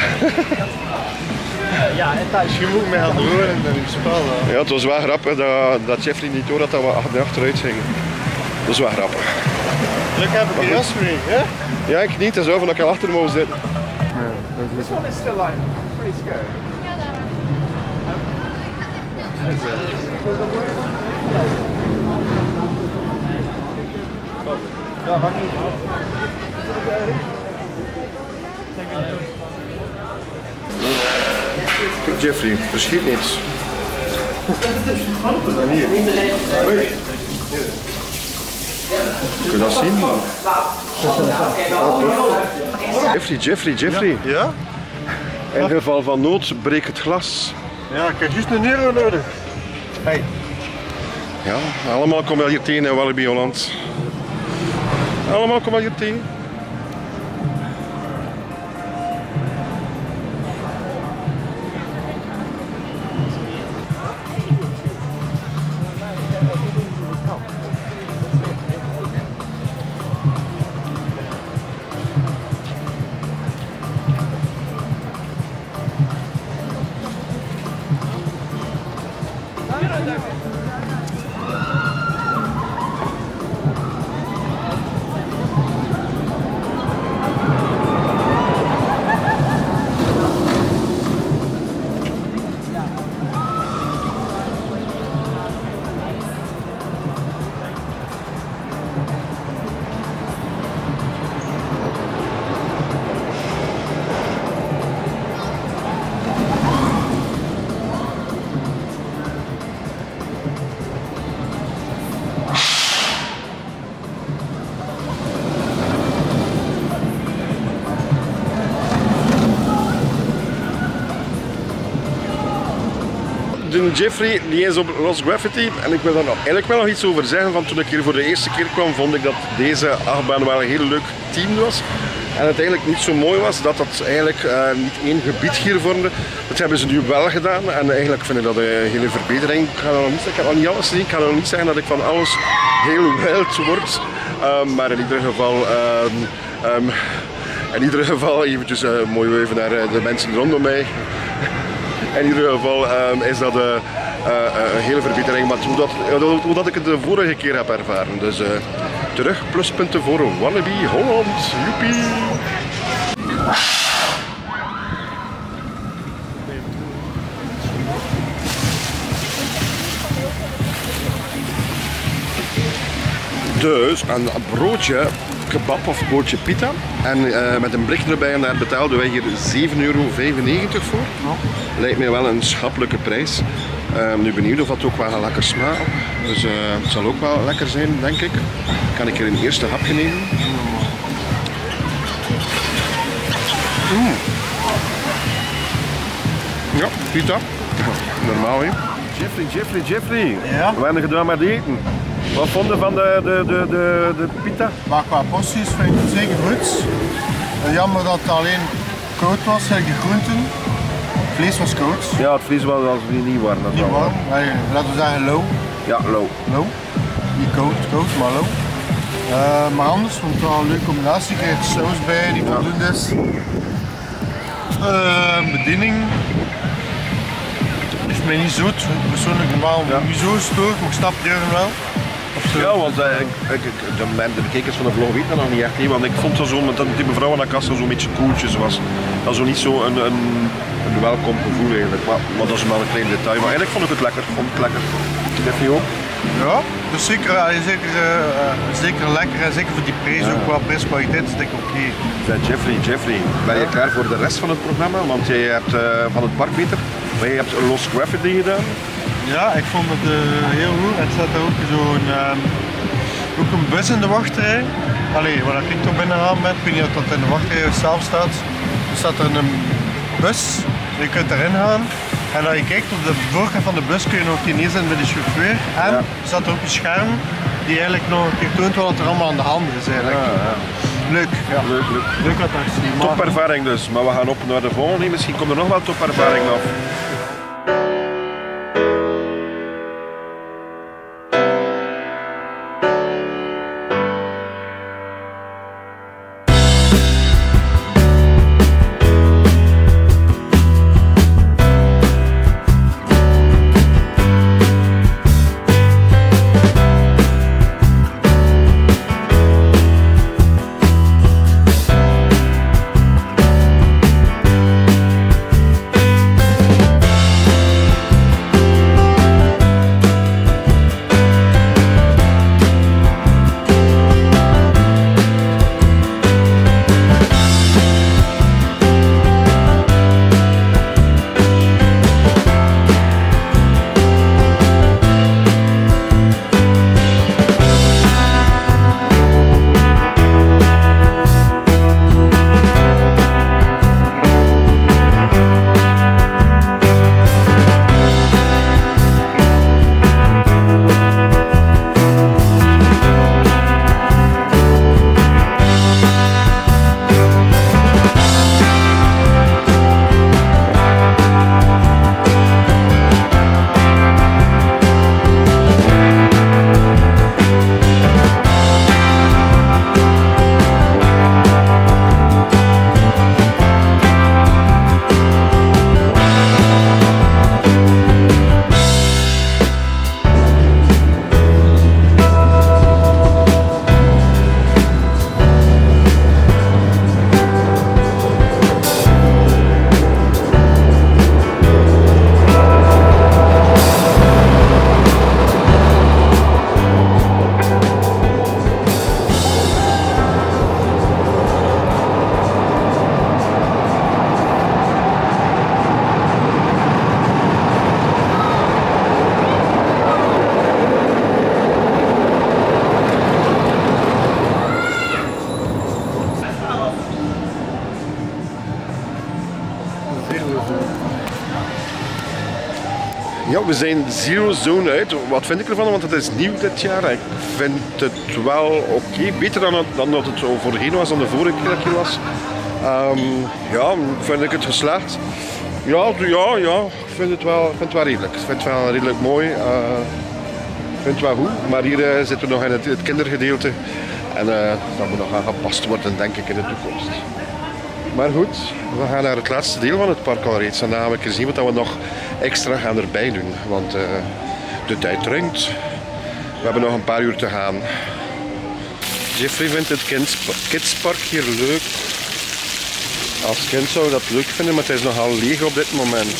Dus je moet mij gaan door en dan is het spel. Ja, het was wel grappig dat, dat Jeffrey niet door had dat we achter achteruit gingen. Dat is wel grappig. Gelukkig heb ik een jas mee, hè? Ja, ik niet, dat is wel van dat ik al achter moest zitten. This one is still like pretty scary. Jeffrey, verschiet niets. Kun je dat zien? Jeffrey, Jeffrey, Jeffrey. Ja? In geval van nood, breek het glas. Ja, ik heb juist een euro nodig. Hey. Ja, allemaal komen we hier tegen in Walibi Holland. Allemaal komen we hier tegen. De Jeffrey die is op Lost Graffiti en ik wil daar nog, eigenlijk wel nog iets over zeggen. Van toen ik hier voor de eerste keer kwam, vond ik dat deze achtbaan wel een heel leuk team was. En het eigenlijk niet zo mooi was dat dat eigenlijk uh, niet één gebied hier vormde. Dat hebben ze nu wel gedaan en eigenlijk vind ik dat een hele verbetering. Ik ga nog niet, ik kan nog niet alles zien, ik kan nog niet zeggen dat ik van alles heel wild word. Um, maar in ieder geval... Um, um, in ieder geval eventjes uh, mooi even naar uh, de mensen rondom mij. In ieder geval um, is dat uh, uh, een hele verbetering, maar hoe dat, uh, hoe dat ik het de vorige keer heb ervaren. Dus uh, terug pluspunten voor Walibi Holland. Joepie! Dus een broodje kebab of broodje pita. En uh, met een bericht erbij en daar betaalden wij hier zeven euro vijfennegentig voor. Lijkt mij wel een schappelijke prijs. Uh, nu benieuwd of dat ook wel lekker smaakt. Dus uh, het zal ook wel lekker zijn, denk ik. Kan ik hier een eerste hapje nemen? Mm. Ja, pita. Normaal, hè. Jeffrey, Jeffrey, Jeffrey. Ja? We hebben gedaan met eten. Wat vonden van de, de, de, de, de pita? Maar qua porties vind ik het zeker goed. Jammer dat het alleen koud was, de groenten. Het vlees was koud. Ja, het vlees was als we niet warm. Dat Niet warm, nee, laten we zeggen low. Ja, low. Low. Niet koud, koud, maar low. Uh, maar anders vond ik het wel een leuke combinatie. Ik krijg saus bij die Ja. voldoende is. Uh, bediening. Is mij niet zoet, persoonlijk normaal Ja. niet zo stoort, maar ik snap het even wel. Ja, want uh, ik, ik, ik, de, de bekijkers van de vlog weten dat nog niet echt, nee, want ik vond dat zo, met die mevrouw aan de kassa zo'n beetje koeltjes was. Dat zo niet zo een, een, een welkom gevoel eigenlijk, maar, maar dat is maar een klein detail. Maar eigenlijk vond ik het lekker, vond ik het lekker. Heb je ook? Ja, dus zeker, uh, zeker, uh, zeker lekker en zeker voor die prijs, Ja. ook qua prijskwaliteit is denk ik oké. Okay. Jeffrey, Jeffrey, ben je klaar voor de rest van het programma? Want jij hebt uh, van het park beter, maar je hebt Lost Graffiti gedaan. Ja, ik vond het uh, heel goed. Het staat er ook zo'n uh, ook een bus in de wachtrij. Allee, waar ik toch binnen gegaan ben, ik weet niet of dat in de wachtrij zelf staat. Er staat er een bus, je kunt erin gaan. En als je kijkt op de voorkant van de bus kun je nog ineens in bij de chauffeur. En Ja. er staat er ook een scherm die eigenlijk nog een keer toont wat er allemaal aan de hand is eigenlijk. Ja, ja. Leuk, ja. Leuk, leuk. Leuk attractie. Maar... Topervaring dus, maar we gaan op naar de volgende. Misschien komt er nog wel topervaring af. Zero Zone. Ja, we zijn Zero Zone uit. Wat vind ik ervan? Want het is nieuw dit jaar. Ik vind het wel oké. Okay. Beter dan, het, dan dat het voorheen was, dan de vorige keer dat ik hier was. Um, ja, vind ik het geslaagd. Ja, ja, ja. Ik vind het wel, vind het wel redelijk. Ik vind het wel redelijk mooi. Uh, ik vind het wel goed. Maar hier uh, zitten we nog in het, het kindergedeelte. En uh, dat moet nog aangepast worden, denk ik, in de toekomst. Maar goed, we gaan naar het laatste deel van het park al reeds. En dan gaan we eens zien wat we nog extra gaan erbij doen. Want uh, de tijd dringt. We hebben nog een paar uur te gaan. Jeffrey vindt het kidspark hier leuk. Als kind zou je dat leuk vinden, maar het is nogal leeg op dit moment.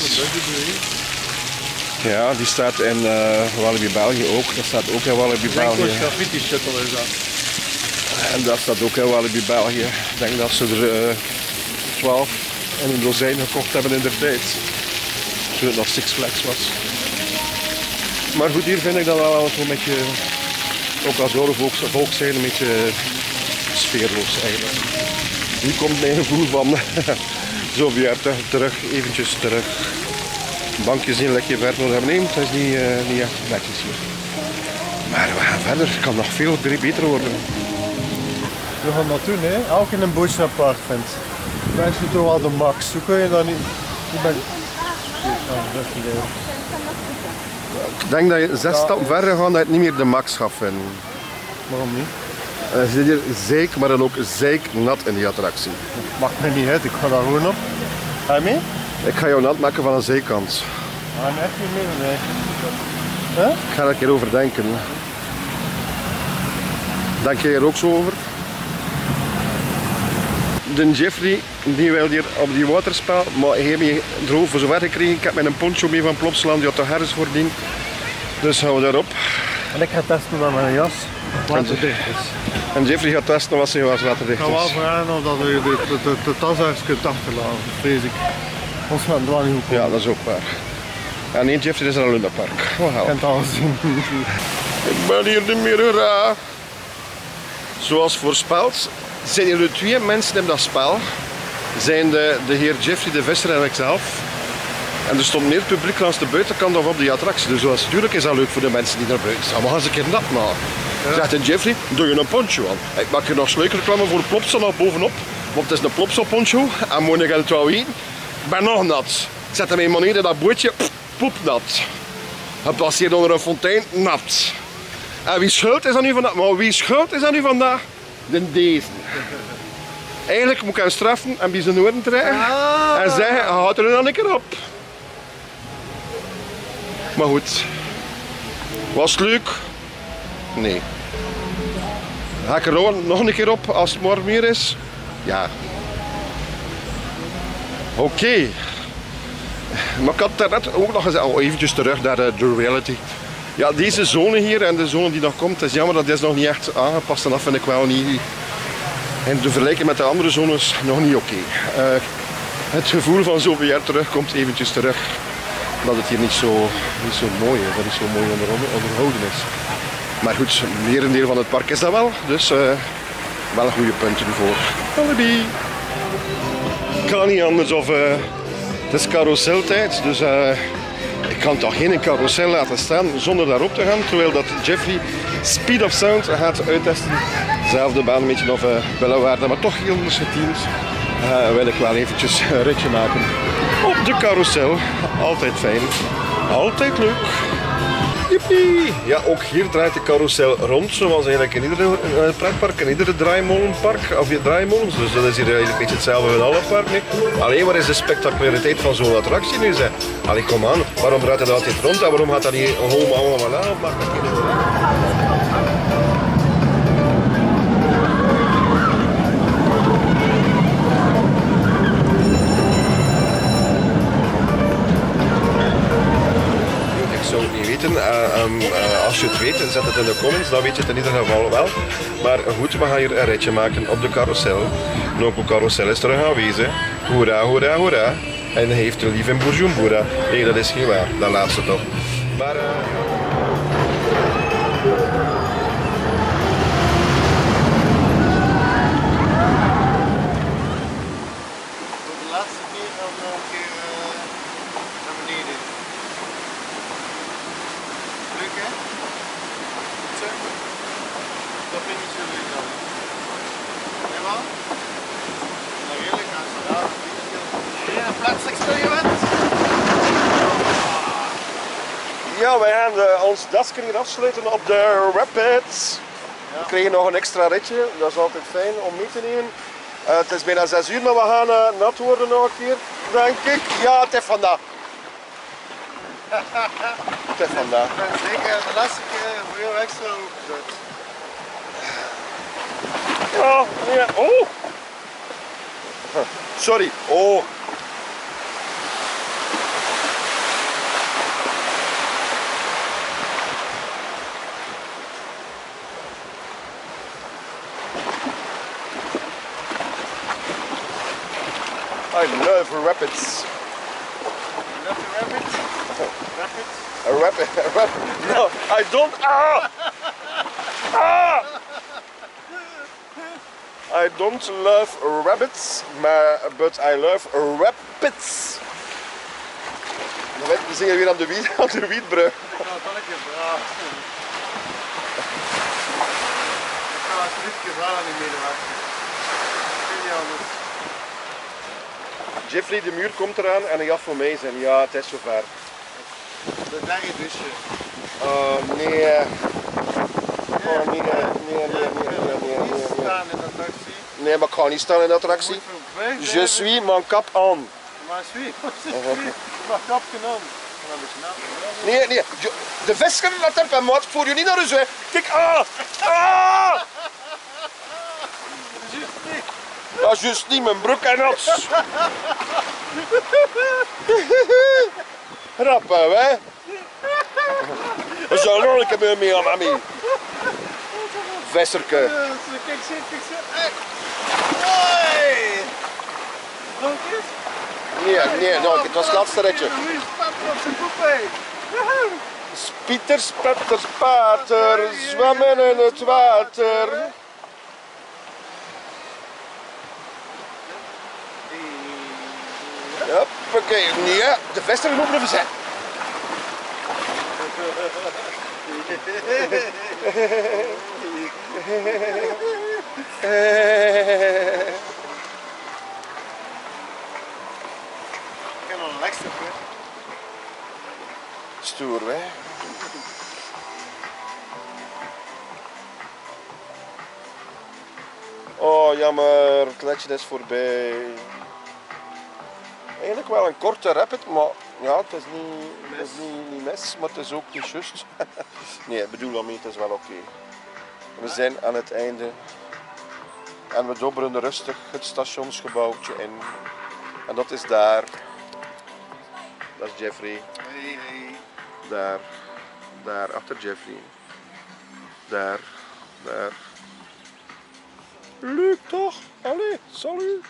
Ja, die staat in uh, Walibi België ook. Dat staat ook in Walibi België. Een graffiti shuttle is dat. En dat staat ook in Walibi België. Ik denk dat ze er uh, twaalf en een dozijn gekocht hebben in de tijd. Toen het nog Six Flags was. Maar goed, hier vind ik dat wel een beetje, ook als oude volks, volks zijn, een beetje sfeerloos eigenlijk. Hier komt mijn gevoel van zo weer terug, eventjes terug. Bankjes die een lekje verder hebben. Nee, het is niet, uh, niet echt netjes hier. Maar we gaan verder, het kan nog veel beter worden. We gaan dat doen, hè? Ook in een bootje naar het park vindt. Dat is toch wel de max. Hoe kun je dat niet... Ik ben... Ik denk dat je zes ja. stappen verder gaat dat je het niet meer de max gaat vinden. Waarom niet? En je zit hier zeik, maar dan ook zeik nat in die attractie. Maakt me niet uit, ik ga daar gewoon op. Ga je mee? Ik ga jou nat maken van een zijkant. Ah, nee, echt niet mee, nee. Huh? Ik ga er een keer over denken. Denk jij er ook zo over? De Jeffrey die wil hier op die waterspel, maar hij heeft me droog voor zover gekregen. Ik heb mijn poncho mee van Plopsaland, die had toch ergens voordien. Dus gaan we daarop. En ik ga testen met mijn jas waterdicht is. En Jeffrey gaat testen of zijn jas waterdicht is. Ik ga wel vragen of dat je de, de, de, de tas ergens kunt achterlaten, vrees ik. Ons gaat het wel niet goed komen. Ja, dat is ook waar. En nee, Jeffrey is in een Lundapark. Je kunt alles zien. Ik ben hier niet meer, hoera. Zoals voorspeld zijn er nu twee mensen in dat spel. Zijn de, de heer Jeffrey de Visser en ikzelf. En er stond meer publiek langs de buitenkant of op die attractie. Dus natuurlijk is dat leuk voor de mensen die daar buiten staan. Maar gaan ze een keer nat maken. Ja. Zegt de Jeffrey, doe je een poncho aan. Ik maak hier nog sluikreclame voor Plopsa nog bovenop. Want het is een Plopsa poncho. En moet ik het wel weten. Ik ben nog nat. Ik zet mijn monede in dat bootje. Poepnat. Het passeert onder een fontein. Nat. En wie schuld is dat nu vandaag? Maar wie schuld is dat nu vandaag? De deze. Eigenlijk moet ik hem straffen en bij zijn oren krijgen. Ah. En zeggen, houd er dan een keer op. Maar goed. Was het leuk? Nee. Ga ik er nog een keer op als het morgen meer is? Ja. Oké. Okay. Maar ik had daarnet ook nog gezegd, oh, eventjes terug naar de, de reality. Ja, deze zone hier en de zone die nog komt, het is jammer dat dit nog niet echt aangepast en dat vind ik wel niet. En te vergelijken met de andere zones nog niet oké. Okay. Uh, het gevoel van zoveel jaar terug komt eventjes terug. Dat het hier niet zo, niet zo mooi is, dat het zo mooi onder, onderhouden is. Maar goed, het merendeel van het park is dat wel, dus uh, wel goede punten voor Walibi. Ik kan niet anders of uh, het is carouseltijd, dus uh, ik kan toch geen carousel laten staan zonder daarop te gaan, terwijl dat Jeffrey Speed of Sound gaat uittesten. Zelfde baan, een beetje of uh, Bellewaarde, maar toch heel geteamd. Uh, wil ik wel eventjes een ritje maken op de carousel. Altijd fijn, altijd leuk. Jippie! Ja, ook hier draait de carousel rond, zoals eigenlijk in iedere uh, pretpark, in iedere draaimolenpark, of die draaimolens. Dus dat is hier eigenlijk een beetje hetzelfde in alle parken. Alleen waar is de spectaculariteit van zo'n attractie nu? Zeg. Allee, kom aan, waarom draait het altijd rond en waarom gaat dat niet home allemaal aan? Mag dat niet? Uh, um, uh, als je het weet, zet het in de comments, dan weet je het in ieder geval wel. Maar goed, we gaan hier een ritje maken op de carousel. En ook de carousel is terug aanwezig. Hoera, hoera, hoera. En heeft een lief in Bujumbura. Nee, dat is geen waar, dat laatste toch. Maar... Uh... De laatste keer dan nog een keer uh, naar beneden. Leuk hè? Zo. Dat vind ik niet zo leuk dan. Helemaal? Nou heerlijk, als je daar weer een plaats-experiment. Ja, wij gaan uh, ons dasken hier afsluiten op de Rapids. Ja. We kregen nog een extra ritje, dat is altijd fijn om mee te nemen. Uh, het is bijna zes uur, maar we gaan uh, nat worden nog een keer, denk ik. Ja, het is vandaag. Het is vandaag. Ik ben zeker de laatste keer veel extra opgezet. Oh, ja. Oh. Sorry. Oh. I love rapids. Love the rapids? Rapids? A rapid, a rapid. No, I don't. Ah! Ah! I don't love rabbits, maar, but I love rapids. We zingen weer aan de, wiet, aan de wietbrug. Ik ga het wel een keer braaf. Ik ga het dit keer wel aan die medewerker. Ik weet niet anders. Jeffrey, de muur komt eraan en hij gaat voor mij zijn. Ja, het is zover. De derde dusje. Oh nee. Oh nee, nee, nee, nee, nee, nee, nee, Niet nee. staan in de attractie. Nee, maar ik ga niet staan in de attractie. Je moet voorbij Je blijven. suis mon cap aan. Maar suis, je suis. Maar kapje aan. Dan heb je nou. Nee, nee. Je- De visken, laat hem bij maat. Ik voer je niet naar huis, hè. Kijk, ah! Ah! Dat is juist niet mijn broek en nat. Rappen, hè? We zullen nog een keer mee aan mami. Visserke. Kijk, zit, kijk, zit. Hey. Hoi! Nog een keer? Nee, nee, nog een keer. Het was het laatste ritje. Hoe is Pater op zijn poepé? Pieters, spetters, pater, zwemmen in het water. Hoppakee. Nee, de vesten lopen er verzet. Ik heb nog een extra voor. Stoer, hè? Oh, jammer, het letje is voorbij. Eigenlijk wel een korte rapid, maar ja, het is niet, het is niet, niet mis, maar het is ook niet juist. Nee, ik bedoel daarmee, het is wel oké. We zijn aan het einde en we dobberen rustig het stationsgebouwtje in. En dat is daar. Dat is Jeffrey. Hey, hey. Daar, daar, achter Jeffrey. Daar, daar. Leuk toch? Allee, salut.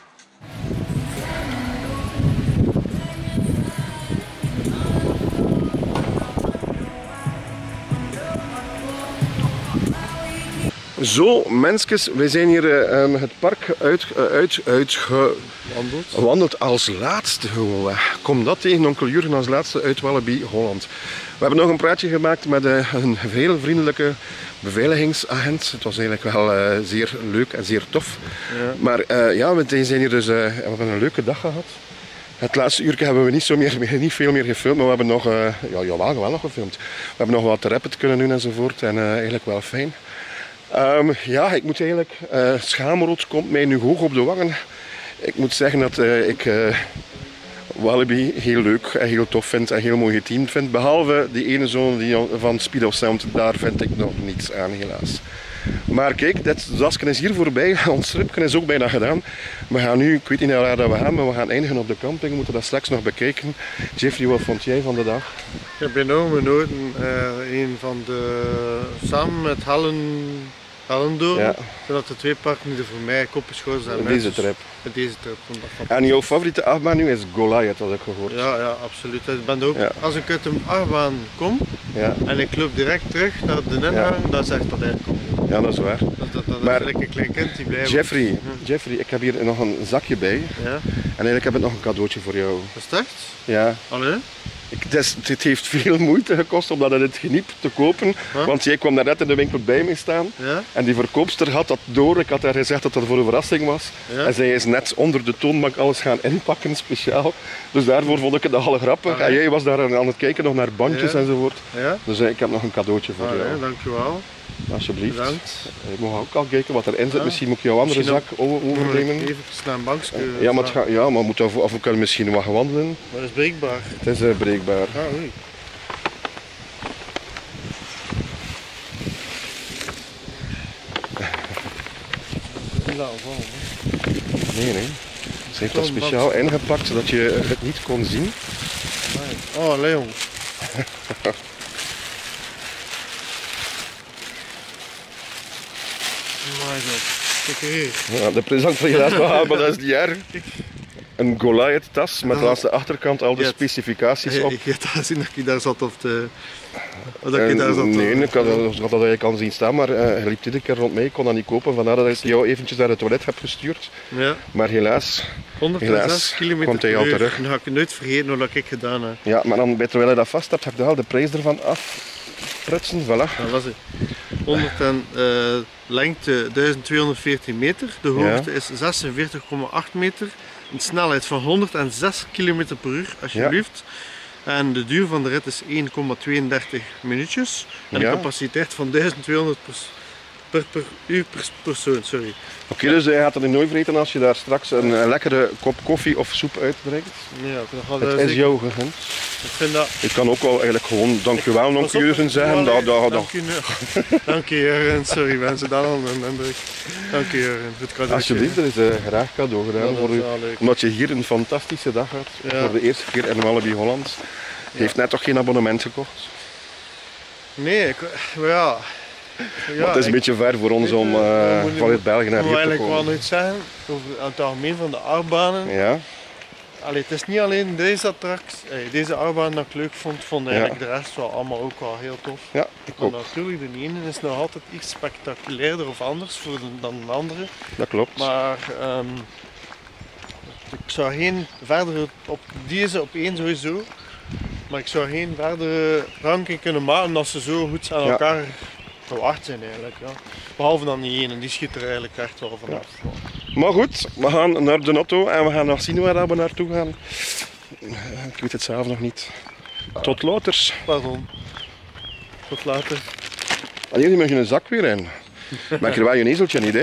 Zo, mensjes, we zijn hier uh, het park uit, uh, uit, uitgewandeld. Wandeld als laatste gewoon. Kom dat tegen onkel Jurgen als laatste uit Walibi Holland. We hebben nog een praatje gemaakt met uh, een heel vriendelijke beveiligingsagent. Het was eigenlijk wel uh, zeer leuk en zeer tof. Ja. Maar uh, ja, we zijn hier dus uh, we hebben een leuke dag gehad. Het laatste uur hebben we niet, zo meer, niet veel meer gefilmd, maar we hebben nog, uh, ja, jawel, wel nog gefilmd. We hebben nog wat rapid kunnen doen enzovoort en uh, eigenlijk wel fijn. Um, ja, ik moet eigenlijk, uh, schaamrood komt mij nu hoog op de wangen. Ik moet zeggen dat uh, ik uh, Walibi heel leuk en heel tof vind en heel mooi geteamd vind. Behalve die ene zoon die van Speed of Sound, daar vind ik nog niets aan helaas. Maar kijk, dit dasken is hier voorbij, ons tripje is ook bijna gedaan. We gaan nu, ik weet niet naar waar dat we gaan, maar we gaan eindigen op de camping, we moeten dat straks nog bekijken. Jeffrey, wat vond jij van de dag? Ik heb enorm genoten. Uh, een van de, samen met Helen, Hellendoorn, Ja. zijn dat de twee parken die er voor mij kop geschoten zijn. Deze Dus trip. Met deze trip vond ik dat fantastisch. En jouw favoriete achtbaan nu is Goliath, had ik gehoord. Ja, ja, absoluut. Ik ben er ook, Ja. als ik uit de achtbaan kom Ja. en ik loop direct terug naar de ingang, Ja. dan zegt dat eigenlijk al. Ja, dat is waar. Dat, dat, dat Maar is lekker een klein kind die blij wordt. Jeffrey, Jeffrey, ik heb hier nog een zakje bij. Ja, En eigenlijk heb ik nog een cadeautje voor jou. dat is het echt? Ja. Allee? Ik, het, is, het heeft veel moeite gekost om dat in het geniep te kopen. Huh? Want jij kwam daar net in de winkel bij me staan. Ja? En die verkoopster had dat door. Ik had haar gezegd dat dat voor een verrassing was. Ja? En zij is net onder de toonbank alles gaan inpakken, speciaal. Dus daarvoor vond ik het nogal grappig. Allee. En jij was daar aan het kijken nog naar bandjes Ja. enzovoort. Ja? Dus eh, ik heb nog een cadeautje voor Allee, jou. dankjewel. Alsjeblieft. Bedankt. Ik mag ook al kijken wat erin zit. Ja. Misschien moet ik jouw andere Misschien zak o- overnemen. Even naar een bankje. Ja, maar, het gaat, ja, maar we moeten af, af en toe misschien wat wandelen. Maar dat is breekbaar. Het is uh, breekbaar. Ah, oei. Niet laten vallen, hè. Nee, nee. Ze heeft dat speciaal ingepakt zodat je het niet kon zien. Oh, Leon. My god. Kijk hier. Ja, de present van je laat wel aan, maar dat is niet erg. Een Goliath tas met aan de achterkant al de Ja. specificaties op. Ik heb dat gezien dat ik daar zat op de... Dat ik daar En, zat nee, op- ik had, ik had dat eigenlijk al zien staan, maar uh, hij liep iedere keer rond mij. Ik kon dat niet kopen, vandaar dat ik jou eventjes naar het toilet heb gestuurd. Ja. Maar helaas, honderdzes Helaas kilometer komt hij per al uur. terug. Nu ga ik nooit vergeten wat ik gedaan heb. ja, maar dan, terwijl je dat vast hebt, heb je wel de prijs ervan afprutsen. Voilà. Dat was het. honderd en, eh, lengte duizend tweehonderdveertien meter. De hoogte is zesenveertig komma acht meter. Een snelheid van honderdzes kilometer per uur, alsjeblieft. En de duur van de rit is één komma tweeëndertig minuutjes. En Ja. een capaciteit van duizend tweehonderd pers- per, per uur per persoon. Sorry. Oké, dus je gaat het niet nooit vergeten als je daar straks een, een lekkere kop koffie of soep uitdrinkt. Ja, dat gaat, Het eh, is zeker- jou gegund. Ik vind dat... Ik kan ook wel eigenlijk gewoon dankjewel nog Pas op, Jurgen zeggen. Dat, dat, dat, Dank je, dank je Jurgen, sorry mensen, dat al een indruk. Dank je Jurgen, voor het cadeautje. alsjeblieft, er is uh, graag cadeau gedaan Dat voor is u. wel leuk. Omdat je hier een fantastische dag had. Ja. Voor de eerste keer in Walibi Holland. Je heeft net toch geen abonnement gekocht? Nee, ik, ja. ja het is een ik- beetje ver voor ons weet, om eh, uh, we moeten- vanuit België naar Ik wil hier te eigenlijk wel komen. nooit zeggen over het algemeen van de achtbanen. Ja, Allee, het is niet alleen deze attractie, eh, deze achtbaan dat ik leuk vond, vond eigenlijk de rest wel allemaal ook wel heel tof. ja, ik Maar ook. natuurlijk, de ene is nog altijd iets spectaculairder of anders voor de, dan de andere. Dat klopt. Maar ehm, ik zou geen verdere, op deze op één sowieso, maar ik zou geen verdere ranking kunnen maken als ze zo goed aan Ja. elkaar gewacht zijn eigenlijk. Ja. Behalve dan die ene, die schiet er eigenlijk echt wel vanaf. Maar goed, we gaan naar de auto en we gaan nog zien waar we naartoe gaan. Ik weet het zelf nog niet. Tot later. Pardon. Tot later. En jullie met je zak weer in. Maak er wel je ezeltje niet, hè?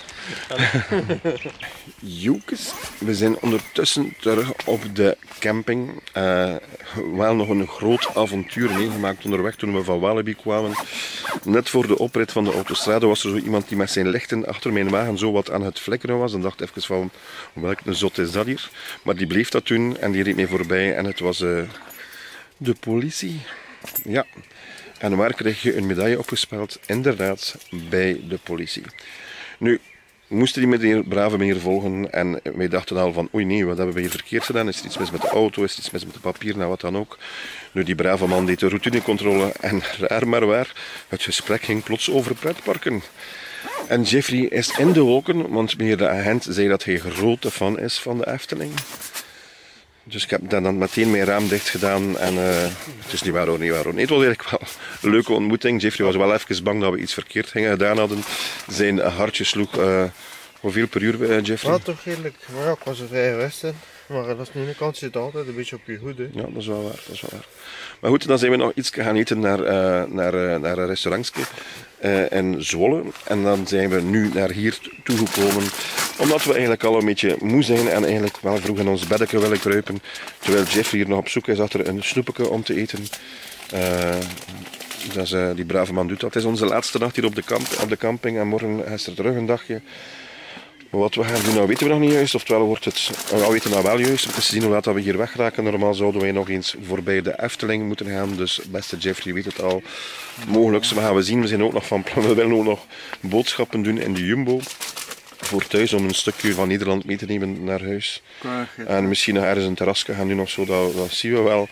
Joekes, we zijn ondertussen terug op de camping. Uh, wel nog een groot avontuur meegemaakt onderweg toen we van Walibi kwamen. Net voor de oprit van de autostrade was er zo iemand die met zijn lichten achter mijn wagen zo wat aan het flikkeren was. En dacht even van, welke zot is dat hier? Maar die bleef dat doen en die reed mij voorbij en het was uh, de politie. Ja. En waar kreeg je een medaille opgespeld? Inderdaad, bij de politie. Nu, we moesten die meneer, brave meneer volgen en wij dachten al van oei nee, wat hebben we hier verkeerd gedaan? Is er iets mis met de auto? Is er iets mis met de papier? Nou, wat dan ook. Nu, die brave man deed de routinecontrole en raar maar waar, het gesprek ging plots over pretparken. En Jeffrey is in de wolken, want meneer de agent zei dat hij grote fan is van de Efteling. Dus ik heb dan meteen mijn raam dicht gedaan en uh, het is niet waar hoor, niet waar hoor. Nee, het was eigenlijk wel een leuke ontmoeting. Jeffrey was wel even bang dat we iets verkeerd gingen gedaan hadden. Zijn hartje sloeg uh, hoeveel per uur, uh, Jeffrey? Ja, toch redelijk. Maar ja, ik was er vrij gerust in. Maar dat is nu een kant zit altijd een beetje op je hoed. Hè. Ja, dat is wel waar, dat is wel waar. Maar goed, dan zijn we nog iets gaan eten naar, uh, naar, uh, naar een restaurantje uh, in Zwolle. En dan zijn we nu naar hier toegekomen. Omdat we eigenlijk al een beetje moe zijn en eigenlijk wel vroeg in ons beddeke willen kruipen. Terwijl Jeffrey hier nog op zoek is achter een snoepje om te eten. Uh, dus, uh, die brave man doet dat. Het is onze laatste nacht hier op de, kamp, op de camping en morgen is er terug een dagje. Maar wat we gaan doen, nou weten we nog niet juist. Oftewel wordt het, we weten nou wel juist, om te zien hoe laat we hier wegraken. Normaal zouden wij nog eens voorbij de Efteling moeten gaan. Dus beste Jeffrey weet het al. Mogelijk, maar gaan we zien. We zijn ook nog van plan, we willen ook nog boodschappen doen in de Jumbo. Voor thuis om een stukje van Nederland mee te nemen naar huis. En misschien nog ergens een terrasje gaan doen of zo, dat, dat zien we wel.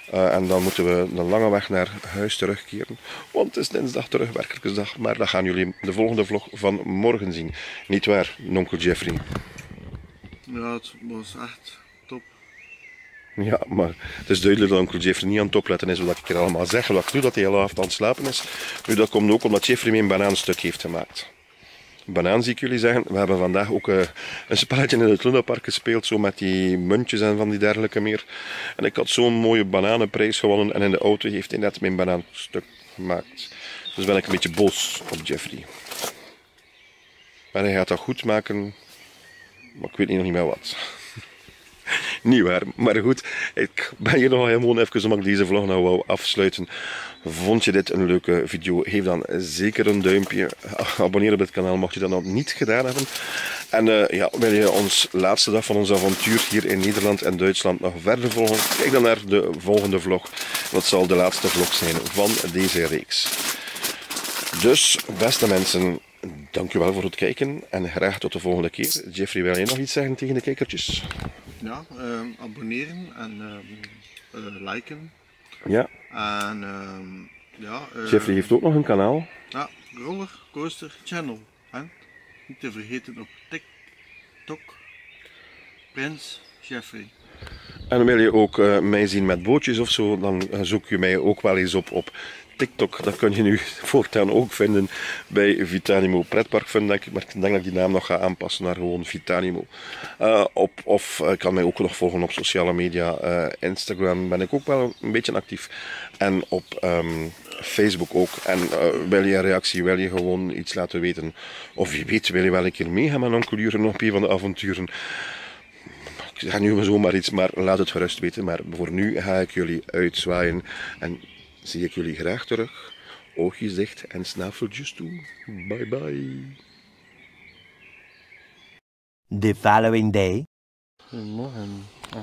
Uh, en dan moeten we een lange weg naar huis terugkeren. Want het is dinsdag terugwerkersdag. Maar dat gaan jullie de volgende vlog van morgen zien. Niet waar, nonkel Jeffrey? Ja, het was echt top. Ja, maar het is duidelijk dat onkel Jeffrey niet aan het opletten is wat ik hier allemaal zeg. Wat ik doe, dat hij heel avond aan het slapen is. Nu, dat komt ook omdat Jeffrey me een banaanstuk heeft gemaakt. Banaan zie ik jullie zeggen. We hebben vandaag ook uh, een spelletje in het Lunapark gespeeld, zo met die muntjes en van die dergelijke meer. En ik had zo'n mooie bananenprijs gewonnen en in de auto heeft hij net mijn banaanstuk gemaakt. Dus ben ik een beetje boos op Jeffrey. Maar hij gaat dat goed maken, maar ik weet nog niet meer wat. Niet waar, maar goed, ik ben hier nog helemaal even omdat ik deze vlog nou wou afsluiten. Vond je dit een leuke video? Geef dan zeker een duimpje. Abonneer op dit kanaal mocht je dat nog niet gedaan hebben. En uh, ja, wil je ons laatste dag van ons avontuur hier in Nederland en Duitsland nog verder volgen? Kijk dan naar de volgende vlog. Dat zal de laatste vlog zijn van deze reeks. Dus, beste mensen, dankjewel voor het kijken en graag tot de volgende keer. Jeffrey, wil jij nog iets zeggen tegen de kijkertjes? Ja, uh, abonneren en uh, uh, liken. Ja. En uh, ja... Uh, Jeffrey heeft ook nog een kanaal. Ja, Rollercoaster Channel. Hè? Niet te vergeten op TikTok. Prins Jeffrey. En wil je ook uh, mij zien met bootjes of zo, dan zoek je mij ook wel eens op op TikTok. Dat kun je nu voortaan ook vinden bij Vitanimo Pretpark Fun, denk ik. Maar ik denk dat ik die naam nog ga aanpassen naar gewoon Vitanimo. Uh, op, of je uh, kan mij ook nog volgen op sociale media. Uh, Instagram ben ik ook wel een beetje actief. En op um, Facebook ook. En uh, wil je een reactie, wil je gewoon iets laten weten. Of je weet, wil je wel een keer meegaan met onkel Jurgen op een van de avonturen. Ik zeg nu zomaar iets, maar laat het gerust weten. Maar voor nu ga ik jullie uitzwaaien. En zie ik jullie graag terug. Oogjes dicht en snaveltjes toe. Bye bye. The following day. Goedemorgen. Ah.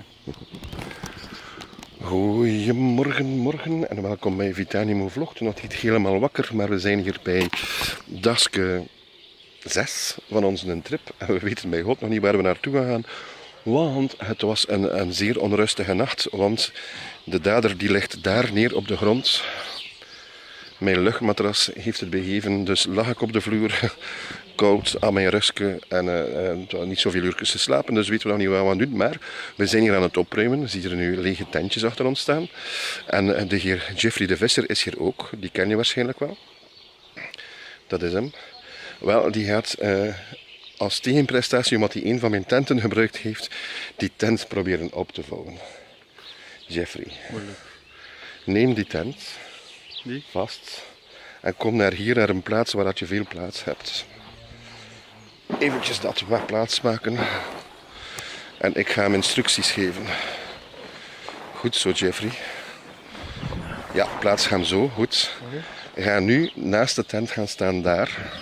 Goedemorgen, morgen en welkom bij Vitanimo Vlog. Nog niet helemaal wakker, maar we zijn hier bij dagske zes van onze trip. En we weten bij God nog niet waar we naartoe gaan. Want het was een, een zeer onrustige nacht, want de dader die ligt daar neer op de grond. Mijn luchtmatras heeft het begeven, dus lag ik op de vloer, koud aan mijn rustje en uh, uh, niet zoveel uurtjes te slapen, dus weten we nog niet wat we gaan doen. Maar we zijn hier aan het opruimen, zie er nu lege tentjes achter ons staan. En uh, de heer Jeffrey de Visser is hier ook, die ken je waarschijnlijk wel. Dat is hem. Wel, die gaat... Uh, als tegenprestatie, omdat hij een van mijn tenten gebruikt heeft, die tent proberen op te vouwen. Jeffrey, Moeilijk. Neem die tent Die? vast en kom naar hier, naar een plaats waar dat je veel plaats hebt. Eventjes dat wat plaats maken en ik ga hem instructies geven. Goed zo, Jeffrey. Ja, plaats hem zo, goed. Ga nu naast de tent gaan staan daar.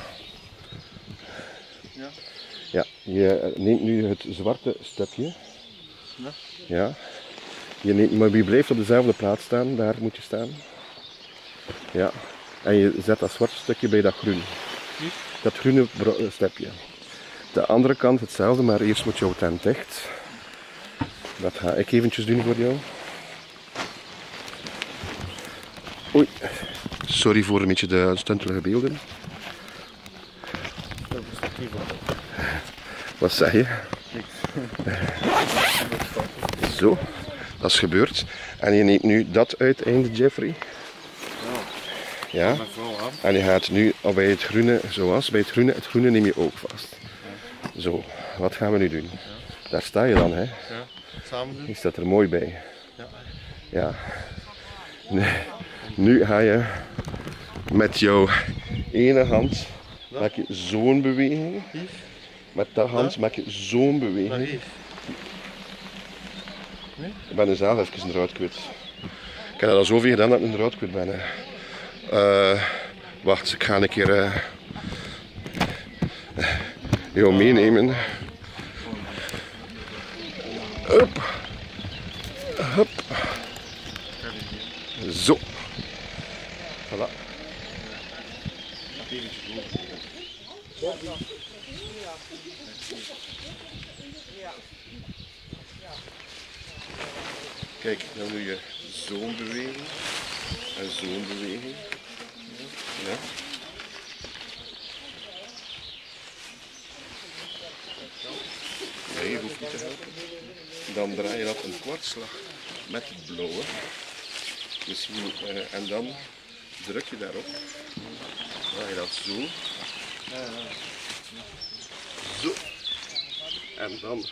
Ja, je neemt nu het zwarte stepje. Ja. Ja. Je neemt, maar je blijft op dezelfde plaats staan, daar moet je staan. Ja. En je zet dat zwarte stukje bij dat groen. Dat groene stepje. De andere kant hetzelfde, maar eerst moet jouw tent dicht. Dat ga ik eventjes doen voor jou. Oei. Sorry voor een beetje de stuntelige beelden. Wat zeg je? Zo, dat is gebeurd. En je neemt nu dat uiteinde, Jeffrey. Ja. En je gaat nu bij het groene, zoals bij het groene, het groene neem je ook vast. Zo, wat gaan we nu doen? Daar sta je dan, hè? Ja, samen doen. Je staat er mooi bij. Ja. Ja. Nee. Nu ga je met jouw ene hand maak je zo'n beweging. Met dat hand maak je zo'n beweging. Ik ben er zelf even een draad kwijt. Ik heb dat al zoveel gedaan dat ik een draad kwijt ben. Uh, wacht, ik ga een keer uh, jou meenemen. Hup. Hup. Zo. Voilà. Kijk, dan doe je zo'n beweging en zo'n beweging. Ja. Nee, je hoeft niet te helpen. Dan draai je dat een kwartslag met het blauwe. Misschien, uh, en dan druk je daarop. Draai je dat zo. Zo. En dan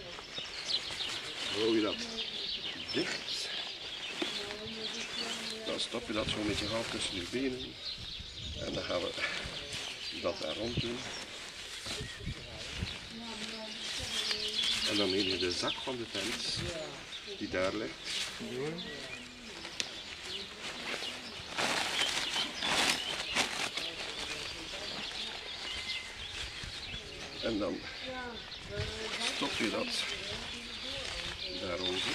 hou je dat dicht. Dan stop je dat zo met je half tussen je benen. En dan gaan we dat daar rond doen. En dan neem je de zak van de tent die daar ligt. En dan stop je dat daarover.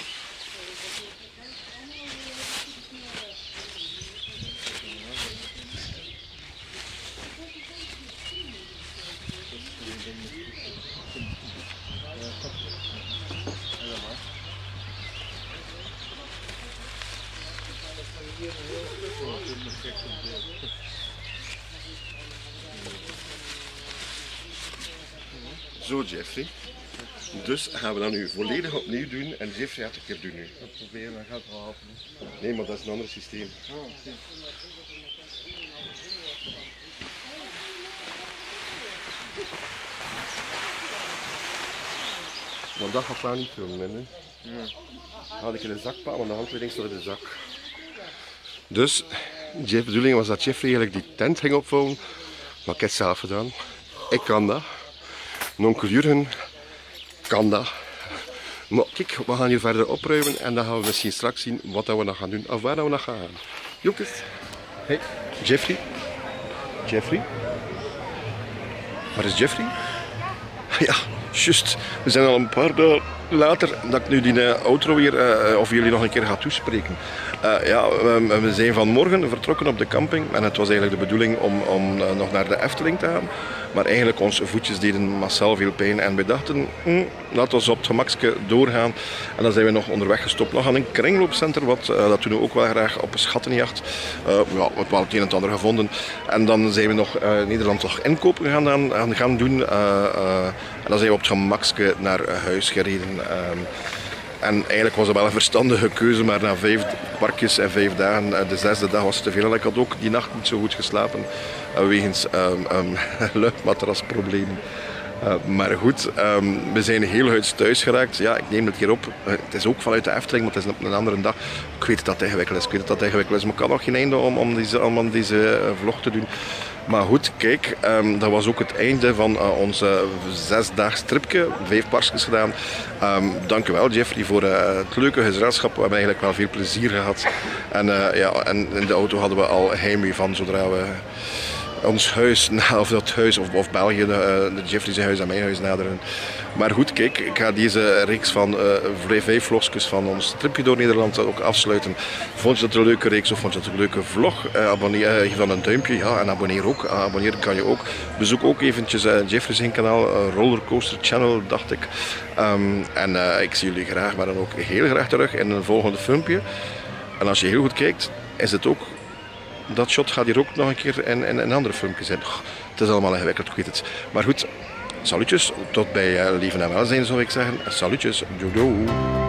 Zo Jeffrey, dus gaan we dat nu volledig opnieuw doen en Jeffrey gaat het een keer doen nu. Dat proberen, dat gaat wel helpen. Nee, maar dat is een ander systeem. Oh, okay. Want dat gaat wel niet filmen, hè? Nee. Haal ik in de zakpaal, want de handleiding staat in de zak. Dus, de bedoeling was dat Jeffrey eigenlijk die tent ging opvouwen, maar ik heb het zelf gedaan. Ik kan dat. Nonkel Jurgen kan dat. Maar kijk, we gaan hier verder opruimen en dan gaan we misschien straks zien wat we nog gaan doen of waar we nog gaan gaan. Jongens. Hey, Jeffrey. Jeffrey. Waar is Jeffrey? Ja, juist. We zijn al een paar dagen later dat ik nu die uh, outro weer, uh, of jullie nog een keer ga toespreken. Uh, ja, we, we zijn vanmorgen vertrokken op de camping en het was eigenlijk de bedoeling om, om uh, nog naar de Efteling te gaan. Maar eigenlijk onze voetjes deden massaal veel pijn en we dachten, hm, laten we op het gemakske doorgaan. En dan zijn we nog onderweg gestopt, nog aan een kringloopcentrum, wat, uh, dat doen we ook wel graag op een schattenjacht. Uh, ja, we hebben het een en het ander gevonden. En dan zijn we nog uh, Nederland nog inkopen gaan, aan, gaan doen. Uh, uh, en dan zijn we op het gemakske naar huis gereden. Uh, En eigenlijk was het wel een verstandige keuze, maar na vijf parkjes en vijf dagen, de zesde dag was het te veel. En ik had ook die nacht niet zo goed geslapen, wegens um, um, luchtmatrasproblemen. Uh, maar goed, um, we zijn heel huids thuis geraakt. Ja, ik neem het hier op. Uh, het is ook vanuit de Efteling, maar het is op een andere dag. Ik weet dat het ingewikkeld is, ik weet dat het ingewikkeld is, maar ik had nog geen einde om, om, deze, om deze uh, vlog te doen. Maar goed, kijk, um, dat was ook het einde van uh, onze zesdaags tripje. Vijf parkjes gedaan. Um, dank u wel, Jeffrey, voor uh, het leuke gezelschap. We hebben eigenlijk wel veel plezier gehad. En, uh, ja, en in de auto hadden we al heimwee van zodra we ons huis, of dat huis, of, of België, de, de Jeffrey's huis en mijn huis naderen. Maar goed, kijk, ik ga deze reeks van uh, vijf vlogjes van ons tripje door Nederland ook afsluiten. Vond je dat een leuke reeks of vond je dat een leuke vlog? Uh, abonneer, uh, geef dan een duimpje, ja, en abonneer ook. Uh, abonneren kan je ook. Bezoek ook eventjes uh, Jeffrey's kanaal, uh, Rollercoaster Channel, dacht ik. Um, en uh, ik zie jullie graag, maar dan ook heel graag terug in een volgende filmpje. En als je heel goed kijkt, is het ook... Dat shot gaat hier ook nog een keer in, in, in andere filmpjes in. Oh, het is allemaal ingewikkeld, ik weet het. Maar goed, salutjes. Tot bij uh, leven en welzijn zou ik zeggen. Salutjes. Doei doei.